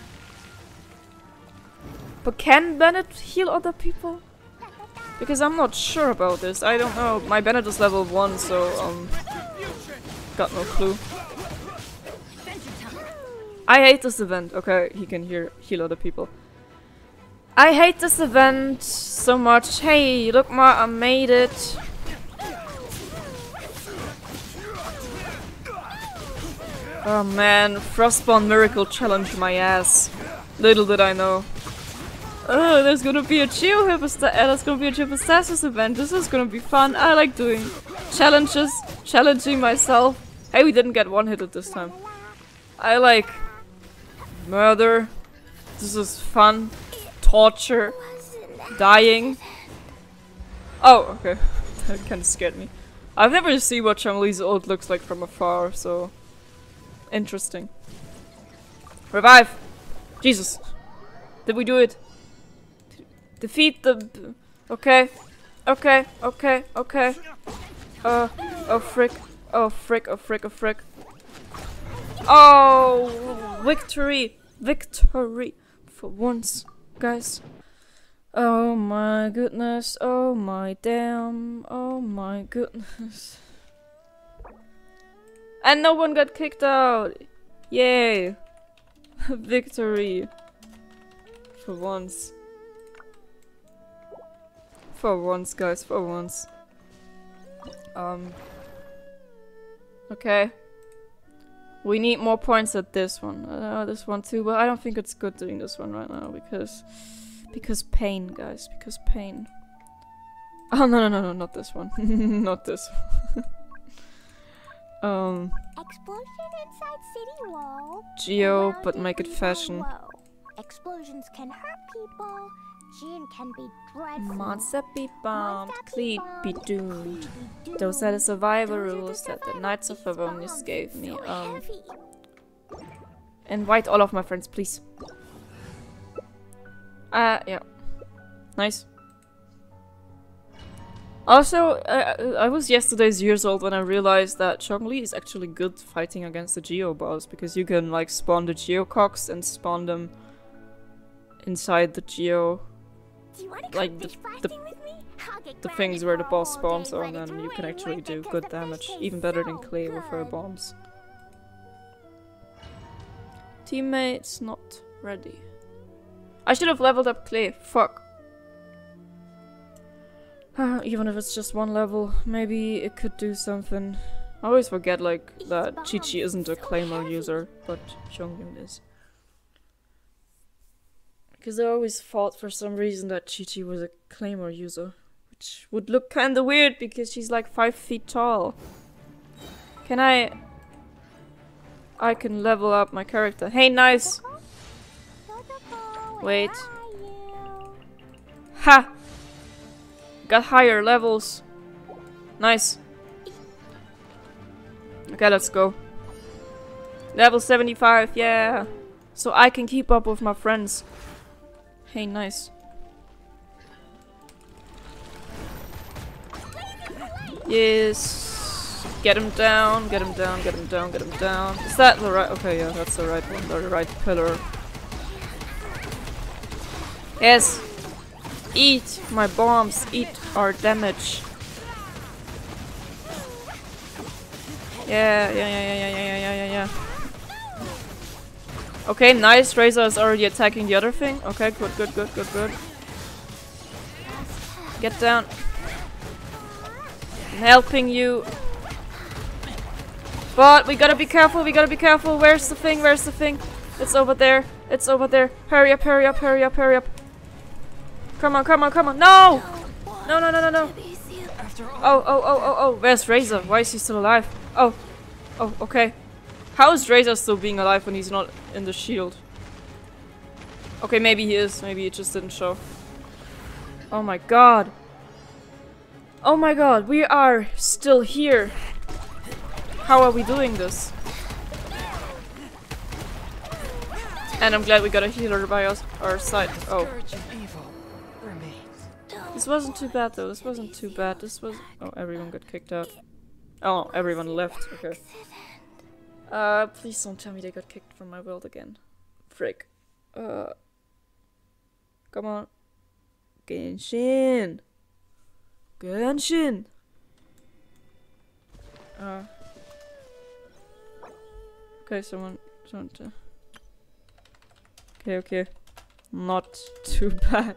But can Bennett heal other people? Because I'm not sure about this. I don't know. My Bennett is level one, so, um... got no clue. I hate this event. Okay, he can hear, heal other people. I hate this event so much. Hey, look, Ma, I made it. Oh man, Frostborn Miracle challenge my ass. Little did I know. Oh, there's gonna be a Geohypnostasis. Uh, there's gonna be a Geohypnostasis event. This is gonna be fun. I like doing challenges, challenging myself. Hey, we didn't get one hit at this time. I like murder. This is fun. Torture. Dying. Oh, okay. That kind of scared me. I've never seen what Chong-Li's ult looks like from afar, so... Interesting. Revive! Jesus. Did we do it? Defeat the... Okay. Okay, okay, okay. Uh, oh frick. Oh frick, oh frick, oh frick. Oh! Victory! Victory! For once, guys. Oh my goodness, oh my damn, oh my goodness. And no one got kicked out! Yay! Victory! For once. For once, guys, for once. Um. Okay. We need more points at this one. Uh, this one too, but I don't think it's good doing this one right now because... Because pain, guys. Because pain. Oh, no, no, no, no, not this one. Not this one. um... Explosion inside city wall. Geo, but make it fashion. Explosions can hurt people. Gene can be dreadful. Monster be bombed, Cleat be doomed. Those are the survival rules that the Knights of Favonius gave me. Um, invite all of my friends, please. Uh, yeah. Nice. Also, uh, I was yesterday's years old when I realized that Chong-Li is actually good fighting against the Geo boss, because you can like spawn the Geocogs and spawn them inside the Geo. Like the, the, the things where the boss spawns on, and you can actually do good damage, even better than Clay with her bombs. Teammates not ready. I should have leveled up Clay, fuck. Even if it's just one level, maybe it could do something. I always forget like that Qiqi isn't a Claymore user, but Chongyun is. Because I always thought for some reason that Qiqi was a Claymore user. Which would look kinda weird because she's like five feet tall. Can I... I can level up my character. Hey, nice! Wait. Ha! Got higher levels. Nice. Okay, let's go. Level seventy-five, yeah! So I can keep up with my friends. Hey, nice. Yes. Get him down, get him down, get him down, get him down. Is that the right? Okay, yeah, that's the right one. The right pillar. Yes. Eat my bombs. Eat our damage. Yeah, yeah, yeah, yeah, yeah, yeah, yeah, yeah, yeah. Okay, nice. Razor is already attacking the other thing. Okay, good, good, good, good, good. Get down. I'm helping you. But we gotta be careful, we gotta be careful. Where's the thing? Where's the thing? It's over there. It's over there. Hurry up, hurry up, hurry up, hurry up. Come on, come on, come on. No! No, no, no, no, no. Oh, oh, oh, oh, oh. Where's Razor? Why is he still alive? Oh. Oh, okay. How is Razor still being alive when he's not in the shield? Okay, maybe he is. Maybe it just didn't show. Oh my god. Oh my god, we are still here. How are we doing this? And I'm glad we got a healer by us, our side. Oh. This wasn't too bad though. This wasn't too bad. This was... Oh, everyone got kicked out. Oh, everyone left. Okay. Uh, please don't tell me they got kicked from my world again. Frick. Uh. Come on. Genshin. Genshin. Uh. Okay, someone... someone to... Okay, okay. Not too bad.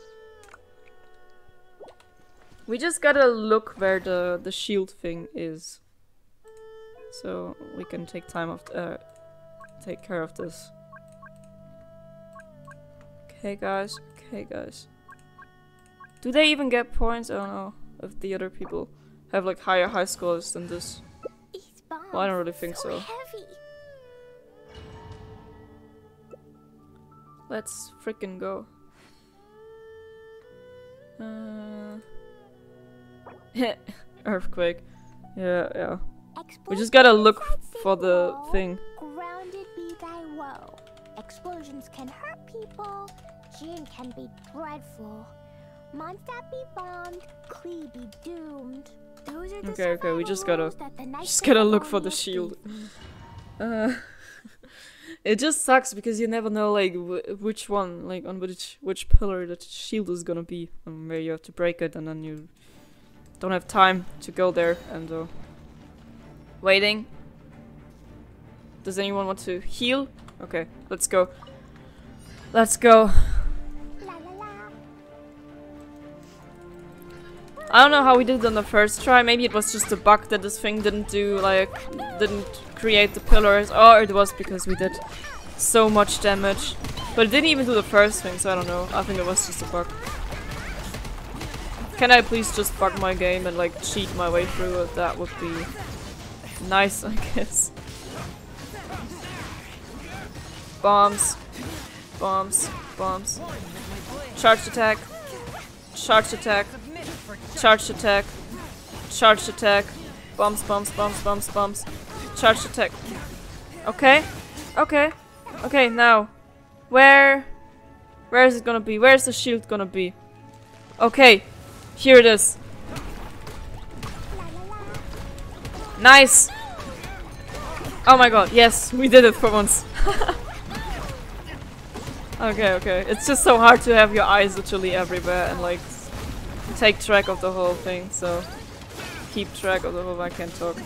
We just gotta look where the, the shield thing is. So we can take time of uh, take care of this. Okay guys, okay guys. Do they even get points? I don't know if the other people have like higher high scores than this. Well, I don't really think so. Let's frickin' go. Uh, earthquake. Yeah, yeah. We just gotta look for the thing. Grounded be thy woe. Explosions can hurt people. Gin can be dreadful. Mondstadt be bombed. Klee be doomed. Those are the Okay, okay, we just gotta, that the just gotta look for the shield. Uh, it just sucks because you never know, like, w which one, like, on which which pillar the shield is gonna be, and where you have to break it, and then you don't have time to go there. And uh, waiting. Does anyone want to heal? Okay, let's go. Let's go. I don't know how we did it on the first try. Maybe it was just a bug that this thing didn't do, like, didn't create the pillars. Or it was because we did so much damage. But it didn't even do the first thing, so I don't know. I think it was just a bug. Can I please just bug my game and, like, cheat my way through it? That would be nice, I guess. Bombs. Bombs. Bombs. Charge attack. Charge attack. Charge attack. Charge attack. Bombs, bombs, bombs, bombs, bombs. Charge attack. Okay. Okay. Okay, now. Where... Where is it gonna be? Where is the shield gonna be? Okay. Here it is. Nice! Oh my god, yes, we did it for once. Okay, okay. It's just so hard to have your eyes literally everywhere and, like, take track of the whole thing, so keep track of the whole. I can't talk.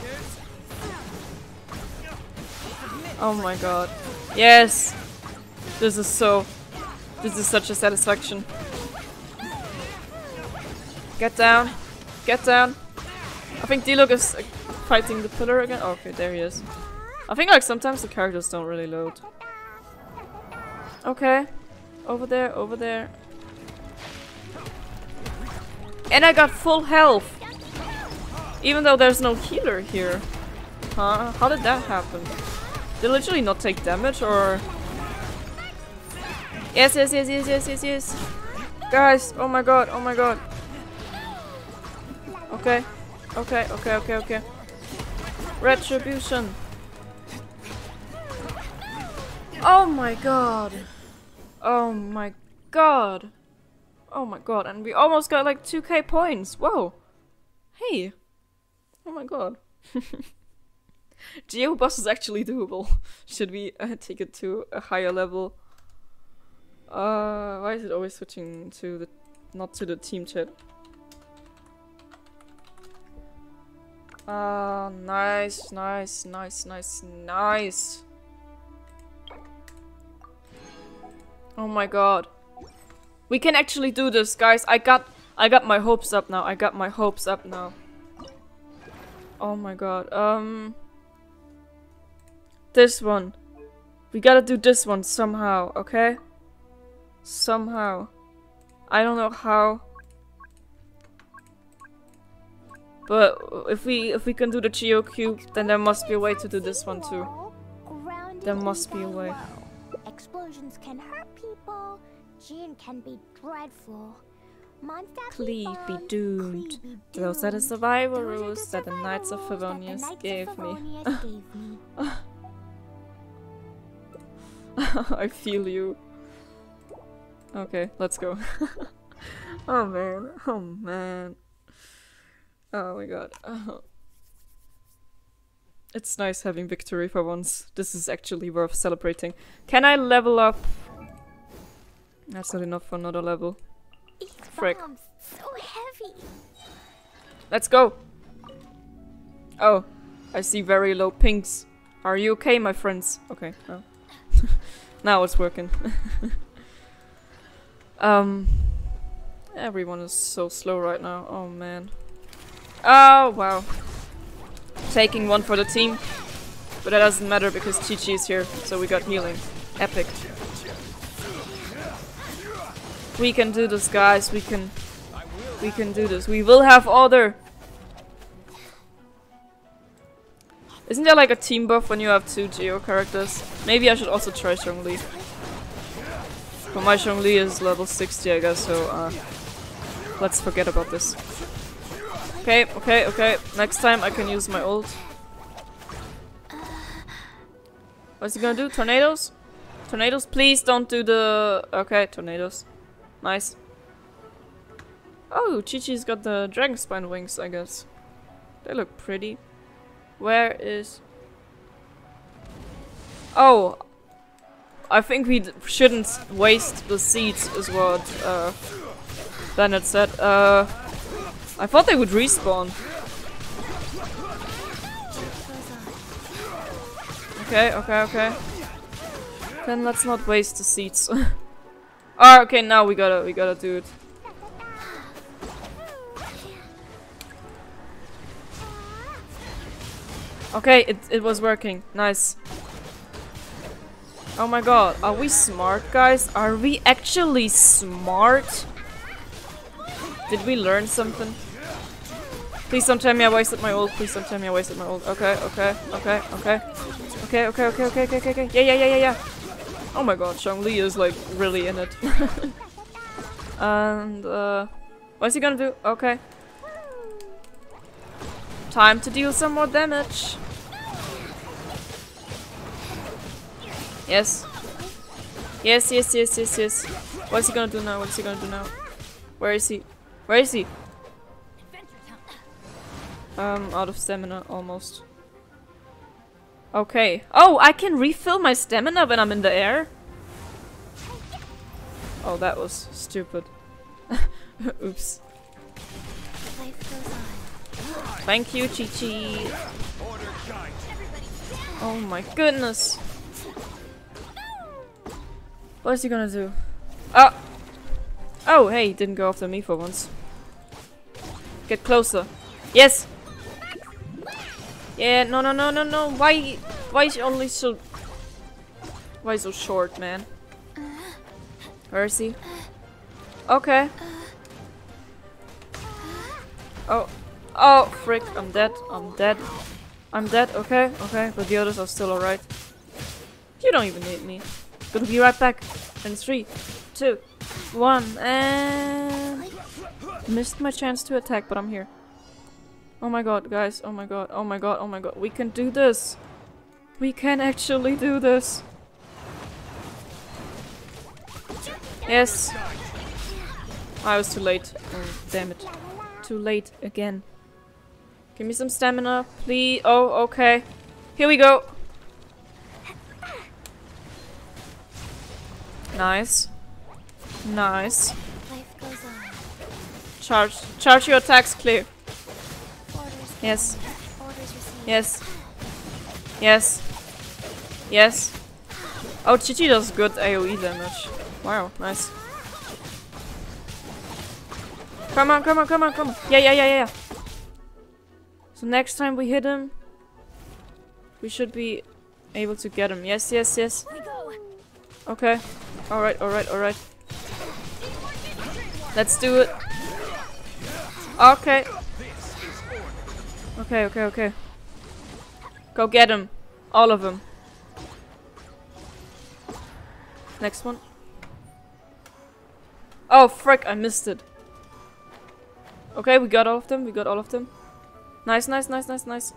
Oh my god. Yes! This is so... This is such a satisfaction. Get down. Get down. I think Diluc is uh, fighting the pillar again. Oh, okay, there he is. I think, like, sometimes the characters don't really load. Okay. Over there, over there. And I got full health! Even though there's no healer here. Huh? How did that happen? Did I literally not take damage, or... Yes, yes, yes, yes, yes, yes, yes! Guys, oh my god, oh my god. Okay. Okay, okay, okay, okay. Retribution! Oh my god! Oh my god! Oh my god, and we almost got like two K points! Whoa! Hey! Oh my god. Geo boss is actually doable. Should we uh, take it to a higher level? Uh, why is it always switching to the... not to the team chat? Ah, uh, nice, nice, nice, nice, nice! Oh my god. We can actually do this, guys. I got I got my hopes up now. I got my hopes up now. Oh my god. Um This one. We gotta do this one somehow, okay? Somehow. I don't know how. But if we if we can do the Geo Cube, then there must be a way to do this one too. There must be a way. Explosions can hurt people. Gin can be dreadful. Klee be doomed. Those are the survival rules that the Knights of Favonius gave me. I feel you. Okay, let's go. Oh man, oh man. Oh my god. Oh. It's nice having victory for once. This is actually worth celebrating. Can I level up? That's not enough for another level. Frick. So heavy. Let's go! Oh, I see very low pings. Are you okay, my friends? Okay, oh. Now it's working. um, everyone is so slow right now. Oh man. Oh wow. Taking one for the team, but that doesn't matter because Chi-Chi is here, so we got healing. Epic. We can do this, guys. We can, we can do this. We will have order. Isn't there like a team buff when you have two Geo characters? Maybe I should also try Zhongli. But my Zhongli is level sixty, I guess, so uh, let's forget about this. Okay, okay, okay. Next time I can use my ult. What's he gonna do? Tornadoes? Tornadoes? Please don't do the... Okay, tornadoes. Nice. Oh, Chi-Chi's got the dragon spine wings, I guess. They look pretty. Where is... Oh! I think we d shouldn't waste the seeds, is what uh, Bennett said. Uh, I thought they would respawn. Okay, okay, okay. Then let's not waste the seeds. Ah, okay, now we gotta, we gotta do it. Okay, it, it was working. Nice. Oh my god, are we smart, guys? Are we actually smart? Did we learn something? Please don't tell me I wasted my ult. Please don't tell me I wasted my ult. Okay, okay, okay, okay. Okay, okay, okay, okay, okay, okay, okay. Yeah, yeah, yeah, yeah, yeah. Oh my god, Zhongli is like really in it. And, uh... what's he gonna do? Okay. Time to deal some more damage. Yes. Yes, yes, yes, yes, yes. What's he gonna do now? What's he gonna do now? Where is he? Where is he? Um, out of stamina, almost. Okay. Oh, I can refill my stamina when I'm in the air? Oh, that was stupid. Oops. Thank you, Chi-Chi. Oh my goodness. What is he gonna do? Oh! Oh, hey, he didn't go after me for once. Get closer. Yes! Yeah, no, no, no, no, no. Why, why is he only so... Why so short, man? Where is he? Okay. Oh. Oh, frick. I'm dead. I'm dead. I'm dead. Okay, okay. But the others are still alright. You don't even need me. Gonna be right back. In three, two, one, and... Missed my chance to attack, but I'm here. Oh my god, guys. Oh my god. Oh my god. Oh my god. We can do this. We can actually do this. Yes. I was too late. Oh, damn it. Too late again. Give me some stamina, please. Oh, okay. Here we go. Nice. Nice. Charge. Charge your attacks, clear. Yes. Yes. Yes. Yes. Oh, Chi-Chi does good AoE damage. Wow, nice. Come on, come on, come on, come on. Yeah, yeah, yeah, yeah. So next time we hit him, we should be able to get him. Yes, yes, yes. Okay. Alright, alright, alright. Let's do it. Okay. Okay, okay, okay. Go get him. All of them. Next one. Oh, frick, I missed it. Okay, we got all of them. We got all of them. Nice, nice, nice, nice, nice.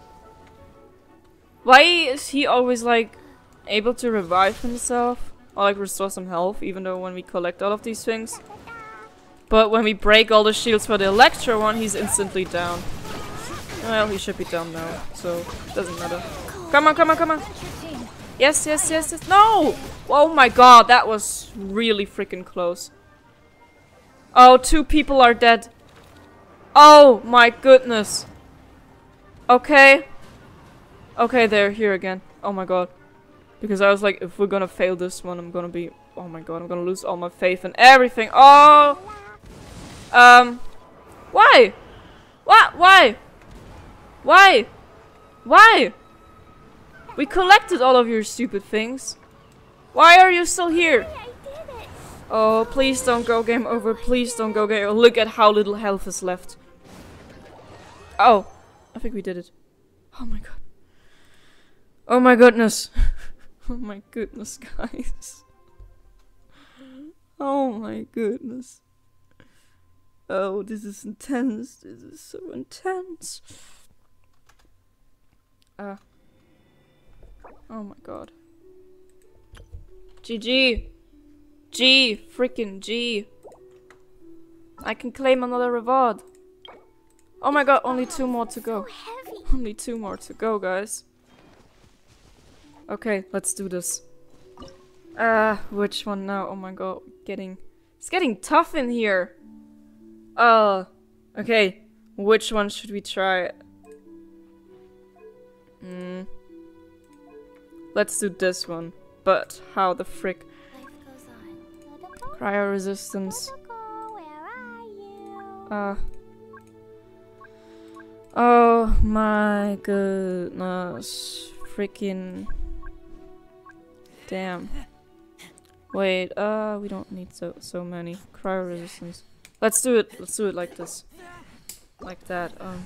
Why is he always, like, able to revive himself? Or, like, restore some health, even though when we collect all of these things. But when we break all the shields for the Electro one, he's instantly down. Well, he should be down now, so doesn't matter. Come on, come on, come on. Yes, yes, yes, yes. No! Oh my god, that was really freaking close. Oh, two people are dead. Oh my goodness. Okay. Okay, they're here again. Oh my god. Because I was like, if we're gonna fail this one, I'm gonna be... Oh my god, I'm gonna lose all my faith and everything. Oh! Um... Why? What? Why? Why? Why? We collected all of your stupid things. Why are you still here? Oh, please don't go game over. Please don't go game over. Look at how little health is left. Oh, I think we did it. Oh my god. Oh my goodness. Oh my goodness, guys. Oh my goodness. Oh, this is intense. This is so intense. Ah. Oh my god. G G. G. Freaking G. I can claim another reward. Oh my god, only two more to go. Only two more to go, guys. Okay, let's do this. Ah, uh, which one now? Oh my god, getting... It's getting tough in here. Uh, okay. Which one should we try? Hmm. Let's do this one. But how the frick? Cryo resistance. Uh. Oh my goodness. Freaking. Damn. Wait, uh, we don't need so so many. Cryo resistance. Let's do it. Let's do it like this. Like that. Um.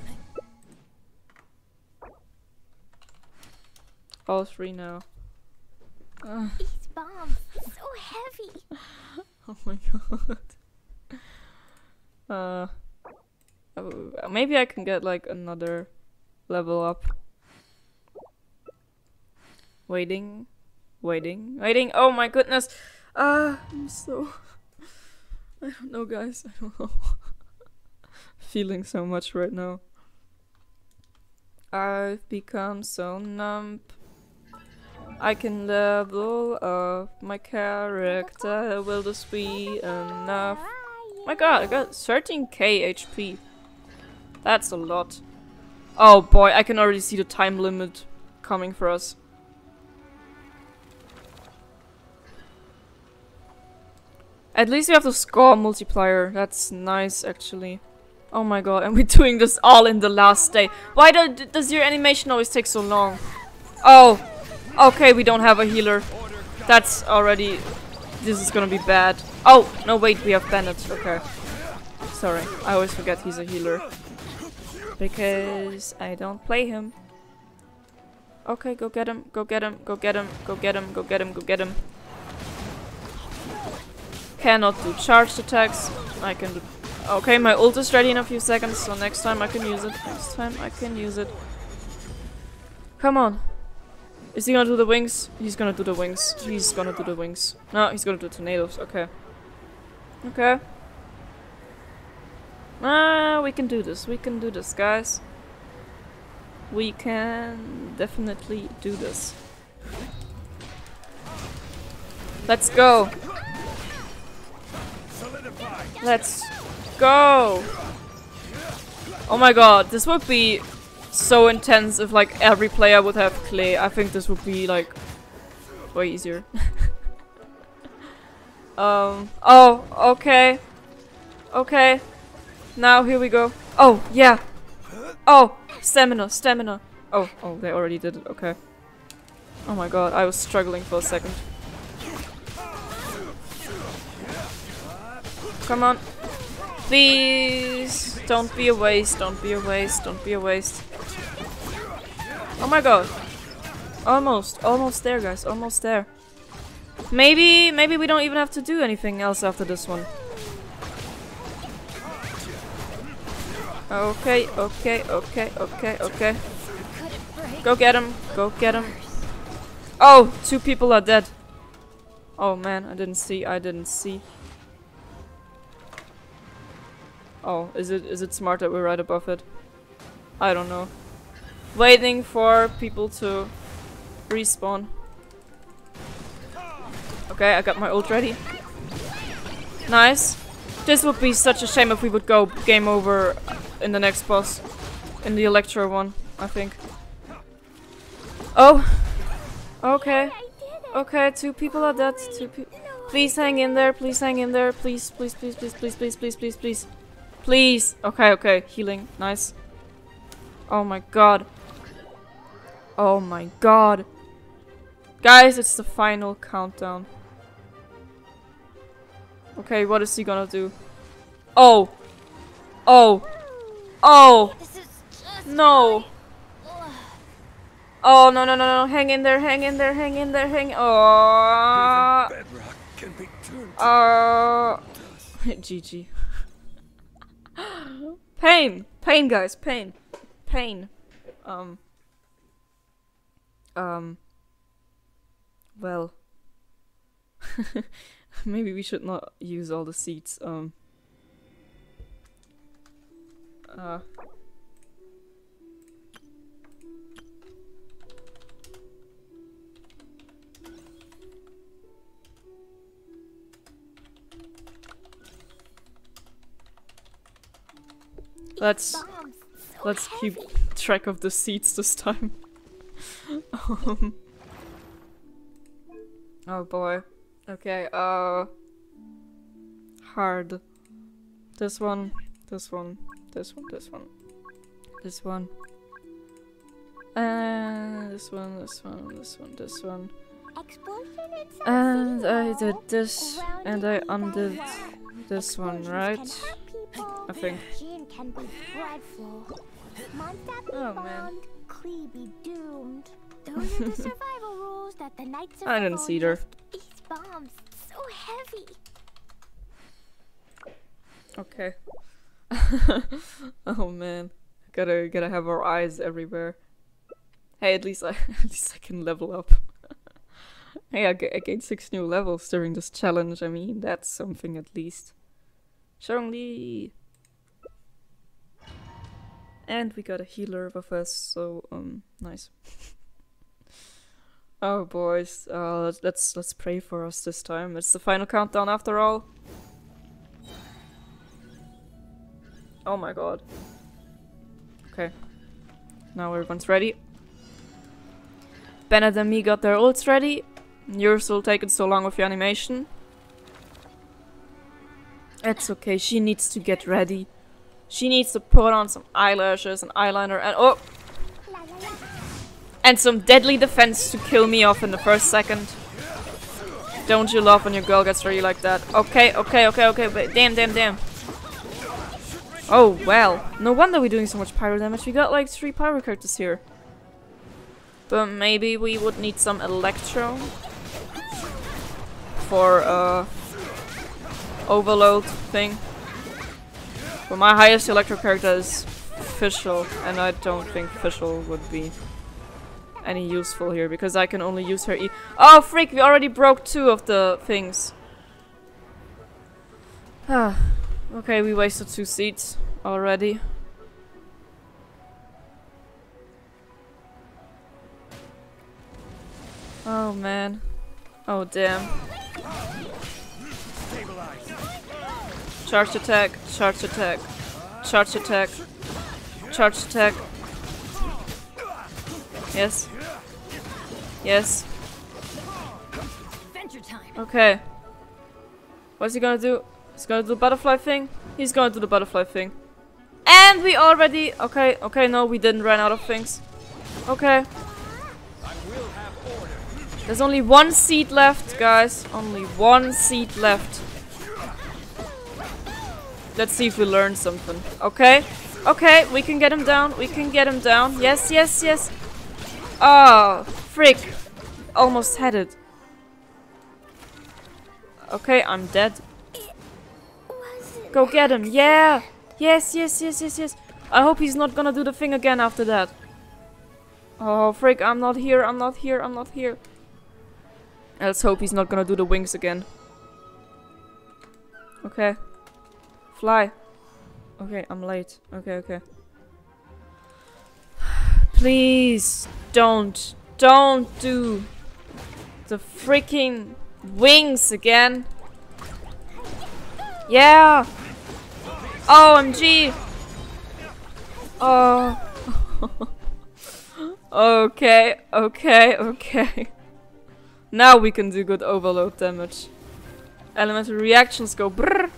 All three now. Uh. These bombs so heavy. Oh my god. Uh. Oh, maybe I can get like another level up. Waiting. Waiting. Waiting. Oh my goodness. Ah, uh, I'm so... I don't know, guys. I don't know. Feeling so much right now. I've become so numb. I can level up my character. Will this be enough? My god, I got thirteen K H P. That's a lot. Oh boy, I can already see the time limit coming for us. At least we have the score multiplier. That's nice, actually. Oh my god, and we're doing this all in the last day. Why do, does your animation always take so long? Oh, okay, we don't have a healer. That's already... This is gonna be bad. Oh, no, wait, we have Bennett. Okay. Sorry, I always forget he's a healer. Because I don't play him. Okay, go get him, go get him, go get him, go get him, go get him, go get him. Cannot do charged attacks. I can do... Okay, my ult is ready in a few seconds, so next time I can use it. Next time I can use it. Come on. Is he gonna do the wings? He's gonna do the wings. He's gonna do the wings. No, he's gonna do tornadoes. Okay. Okay. Ah, we can do this. We can do this, guys. We can definitely do this. Let's go. Let's go. Oh my god, this would be so intense if like every player would have clay. I think this would be like way easier. um, oh, okay. Okay. Now here we go. Oh, yeah. Oh, stamina, stamina. Oh, oh, they already did it. Okay. Oh my god, I was struggling for a second. Come on. Please. Don't be a waste. Don't be a waste. Don't be a waste. Oh my god. Almost. Almost there, guys. Almost there. Maybe, maybe we don't even have to do anything else after this one. Okay, okay, okay, okay, okay. Go get him. Go get him. Oh, two people are dead. Oh man, I didn't see. I didn't see. Oh, is it is it smart that we're right above it? I don't know. Waiting for people to respawn. Okay, I got my ult ready. Nice. This would be such a shame if we would go game over in the next boss. In the Electro one, I think. Oh. Okay. Okay, two people are dead. Two people. Please hang in there. Please hang in there. Please, please, please, please, please, please, please, please, please. Please. Okay, okay. Healing. Nice. Oh my god. Oh my god. Guys, it's the final countdown. Okay, what is he gonna do? Oh. Oh. Oh. No. Oh, no, no, no, no. Hang in there, hang in there, hang in there, hang. Oh. can be turned Uh, G G. Pain! Pain, guys, pain. Pain. Um. Um. Well. Maybe we should not use all the seeds, um. Uh. Let's Bombs, so let's keep heavy. track of the seeds this time. um. Oh boy. Okay, uh hard. This one, this one, this one, this one. This one. And this one, this one, this one, this one. Explosion inside And I City did Hall. this Around and it I you undid guys this one, Explosions right? can hurt people. I think. Gin can be dreadful. Mondstadt be Oh, man. bombed, Klee be doomed. Those are the survival rules that the Knights of I didn't see her. Favonius- These bombs, so heavy. Okay. Oh man. Gotta gotta have our eyes everywhere. Hey, at least I at least I can level up. Hey, I, ga- I gained six new levels during this challenge. I mean, that's something at least. Zhongli! And we got a healer with us, so um, nice. Oh boys, uh, let's, let's let's pray for us this time. It's the final countdown after all. Oh my god. Okay. Now everyone's ready. Bennett and me got their ults ready. You're still taking so long with your animation. It's okay, she needs to get ready. She needs to put on some eyelashes and eyeliner and oh! La la la. And some deadly defense to kill me off in the first second. Don't you love when your girl gets ready like that? Okay, okay, okay, okay, but damn, damn, damn. Oh, well. No wonder we're doing so much pyro damage. We got like three pyro characters here. But maybe we would need some electro. For, uh... overload thing. But my highest electro character is Fischl. And I don't think Fischl would be any useful here. Because I can only use her E- Oh, freak! We already broke two of the things. Ah. Okay, we wasted two seats already. Oh man. Oh damn. Charge attack, charge attack, charge attack, charge attack. Yes. Yes. Okay. What's he gonna do? He's gonna do the butterfly thing? He's gonna do the butterfly thing. And we already... Okay, okay, no, we didn't run out of things. Okay. There's only one seat left, guys. Only one seat left. Let's see if we learn something. Okay. Okay, we can get him down. We can get him down. Yes, yes, yes. Oh, frick. Almost had it. Okay, I'm dead. Go get him. Yeah. Yes, yes, yes, yes, yes. I hope he's not gonna do the thing again after that. Oh, frick. I'm not here. I'm not here. I'm not here. Let's hope he's not gonna do the wings again. Okay. Fly. Okay, I'm late. Okay, okay. Please don't. Don't do the freaking wings again. Yeah. O M G. Oh. Okay, okay, okay. Now we can do good overload damage. Elemental reactions go brrr.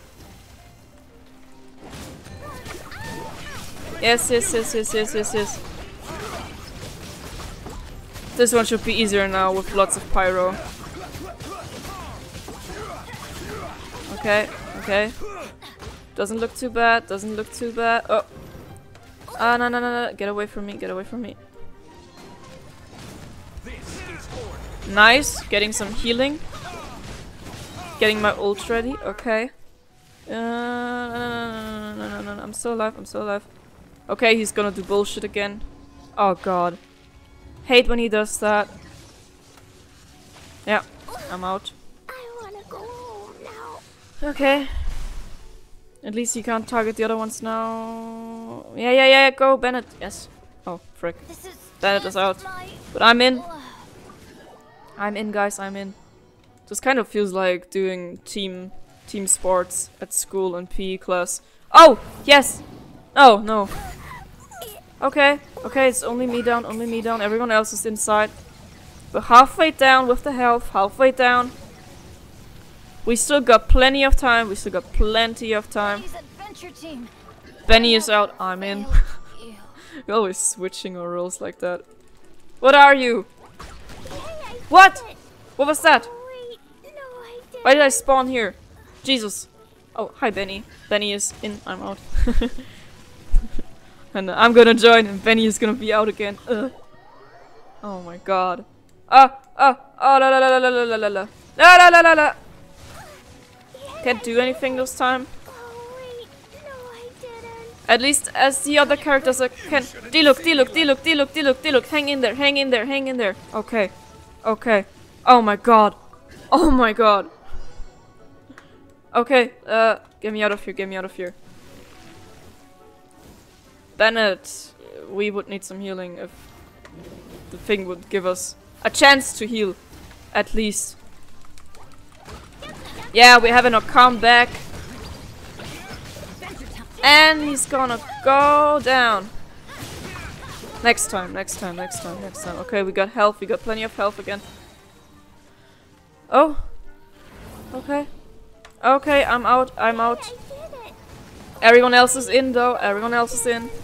Yes, yes, yes, yes, yes, yes, yes. This one should be easier now with lots of pyro. Okay, okay. Doesn't look too bad, doesn't look too bad. Oh. Ah, no, no, no, no. Get away from me, get away from me. Nice, getting some healing. Getting my ult ready. Okay. Uh, no, no, no, no, no, no, I'm still alive. I'm still alive. Okay, he's gonna do bullshit again. Oh god. Hate when he does that. Yeah, I'm out. I wanna go home now. Okay. At least you can't target the other ones now. Yeah, yeah, yeah, go, Bennett. Yes. Oh, frick. This is Bennett is out. my... But I'm in. I'm in, guys, I'm in. This kind of feels like doing team team sports at school and P E class. Oh, yes! Oh, no. Okay, okay, it's only me down, only me down. Everyone else is inside. We're halfway down with the health, halfway down. We still got plenty of time, we still got plenty of time. Benny is out, I'm in. You're always switching our roles like that. What are you? What? What was that? Wait, no, I didn't. Why did I spawn here? Jesus. Oh, hi Benny. Benny is in, I'm out. And uh, I'm gonna join and Benny is gonna be out again. Ugh. Oh my god. Ah, ah, oh la la la la la la la la la la la la la. Can't do anything this time. Oh, wait, no, I didn't. At least as the other characters I can. D-look, D-look, D-look, D-look, D-look, D-look. Hang in there, hang in there, hang in there. Okay. Okay. Oh my god. Oh my god. Okay, uh, get me out of here, get me out of here. Bennett, we would need some healing if the thing would give us a chance to heal, at least. Yeah, we're having a comeback. And he's gonna go down. Next time, next time, next time, next time. Okay, we got health, we got plenty of health again. Oh. Okay. Okay, I'm out, I'm out. Everyone else is in though, everyone else is in.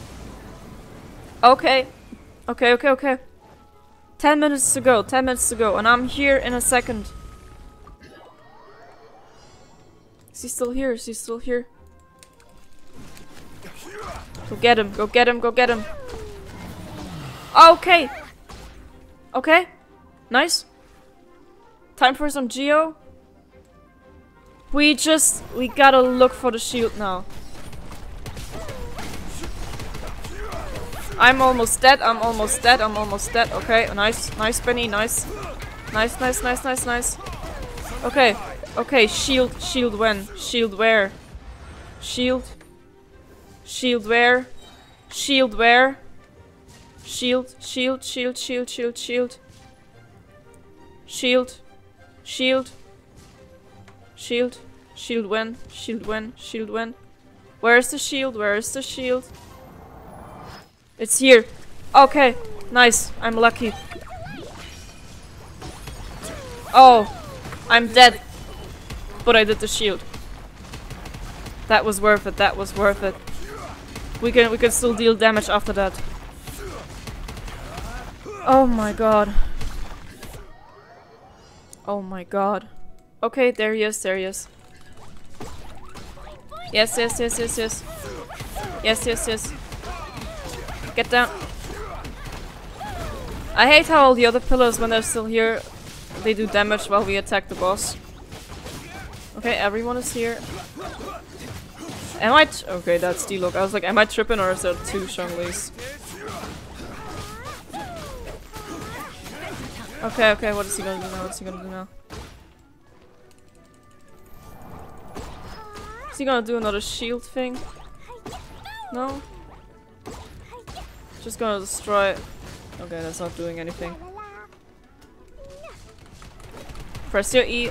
Okay. Okay, okay, okay. Ten minutes to go, ten minutes to go, and I'm here in a second. Is he still here? Is he still here? Go get him, go get him, go get him. Okay. Okay. Nice. Time for some Geo. We just... We gotta look for the shield now. I'm almost dead, I'm almost dead, I'm almost dead. Okay, nice, nice Benny, nice. Nice, nice, nice, nice, nice. Okay, okay, shield, shield when? Shield where? Shield. Shield where? Shield where? Shield, shield, shield, shield, shield, shield. Shield. Shield. Shield. Shield when? Shield when? Shield when? Where is the shield? Where is the shield? It's here. Okay. Nice. I'm lucky. Oh. I'm dead. But I did the shield. That was worth it. That was worth it. We can we can still deal damage after that. Oh my god. Oh my god. Okay, there he is, there he is. Yes, yes, yes, yes, yes. Yes, yes, yes. Get down. I hate how all the other pillars, when they're still here, they do damage while we attack the boss. Okay, everyone is here. Am I t- okay, that's D-Look. I was like, am I tripping or is there two Shanglis? Okay, okay, what is he gonna do now? What's he gonna do now? Is he gonna do another shield thing? No? Just gonna destroy it. Okay, that's not doing anything. Press your E.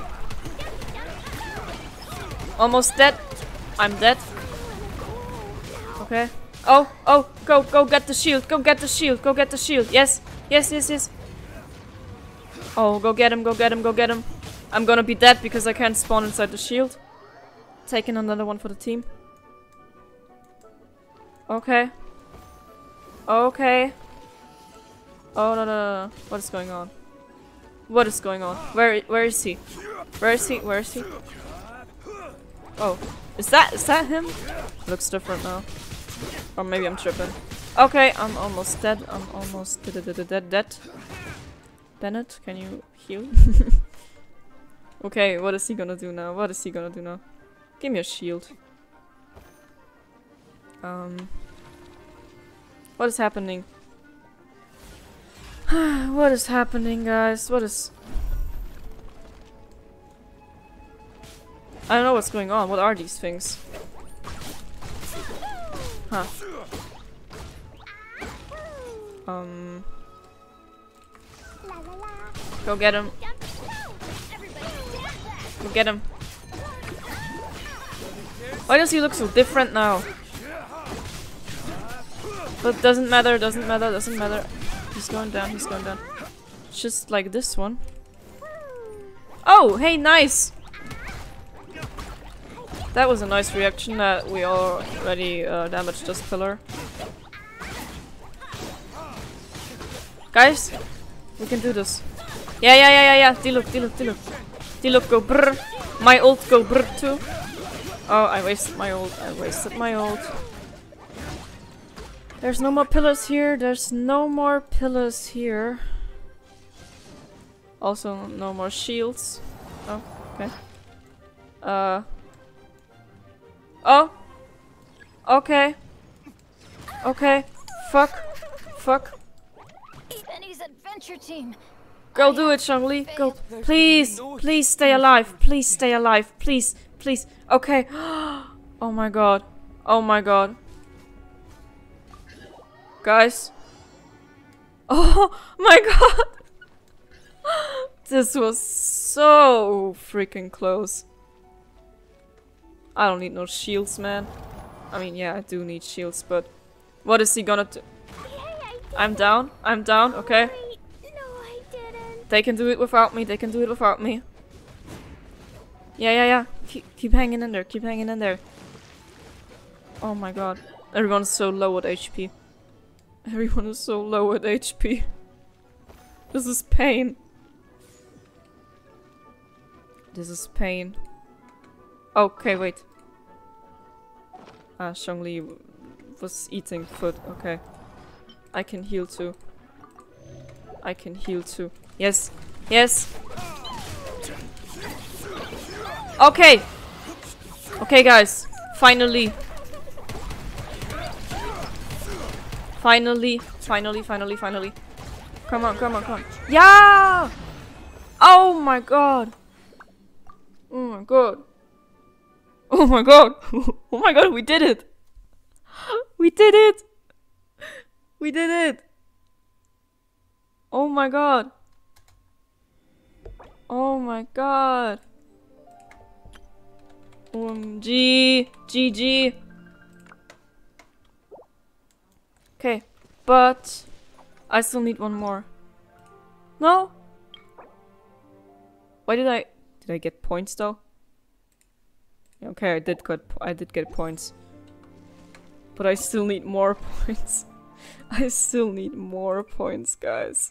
Almost dead. I'm dead. Okay. Oh, oh, go, go get the shield. Go get the shield. Go get the shield. Yes, yes, yes, yes. Oh, go get him, go get him, go get him. I'm gonna be dead because I can't spawn inside the shield. Taking another one for the team. Okay. Okay. Oh, no, no, no, no. What is going on? What is going on? Where, where is he? Where is he? Where is he? Oh. Is that, is that him? Looks different now. Or maybe I'm tripping. Okay, I'm almost dead. I'm almost dead, dead, dead, dead. Bennett, can you heal? Okay, what is he gonna do now? What is he gonna do now? Give me a shield. Um... What is happening? What is happening, guys? What is... I don't know what's going on. What are these things? Huh. Um... Go get him. Go get him. Why does he look so different now? But doesn't matter, doesn't matter, doesn't matter. He's going down, he's going down. Just like this one. Oh, hey, nice! That was a nice reaction that we already uh, damaged this pillar. Guys, we can do this. Yeah, yeah, yeah, yeah, yeah. Diluc, Diluc, Diluc. Diluc, go brr. My ult, go brr too. Oh, I wasted my ult. I wasted my ult. There's no more pillars here. There's no more pillars here. Also, no more shields. Oh, okay. Uh. Oh. Okay. Okay. Fuck. Fuck. Benny's adventure team. Go do it, Zhongli. Go. Please. Please stay alive. Please stay alive. Please. Please. Okay. Oh my god. Oh my god. Guys. Oh my god. This was so freaking close. I don't need no shields, man. I mean, yeah, I do need shields, but what is he gonna do? I'm down. I'm down. Okay. They can do it without me. They can do it without me. Yeah, yeah, yeah. Keep, keep hanging in there. Keep hanging in there. Oh my god. Everyone's so low at H P. Everyone is so low at H P. This is pain. This is pain. Okay, wait. Ah, Zhongli was eating food. Okay. I can heal too. I can heal too. Yes. Yes. Okay. Okay, guys. Finally. Finally. Finally, finally, finally. Come on, come on, come on. Yeah! Oh my god. Oh my god. Oh my god. Oh my god, we did it. We did it. We did it. Oh my god. Oh my god. O M G. G G. Okay, but I still need one more. No? Why did I did I get points though? Okay, I did get I did get points. But I still need more points. I still need more points, guys.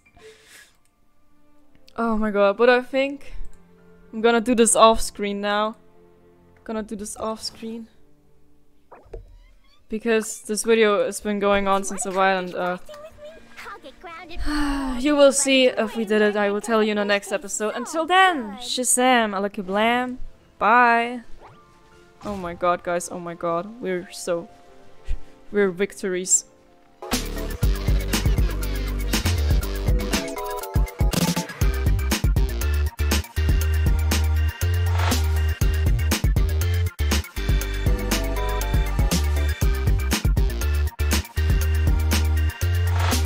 Oh my god, but I think I'm gonna do this off screen now. Gonna do this off screen. Because this video has been going on since a while and uh you will see if we did it. I will tell you in the next episode. Until then, Shazam, Alakablam, bye. Oh my god, guys, oh my god. We're so... We're victories.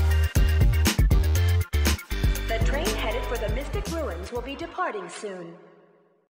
The train headed for the Mystic Ruins will be departing soon.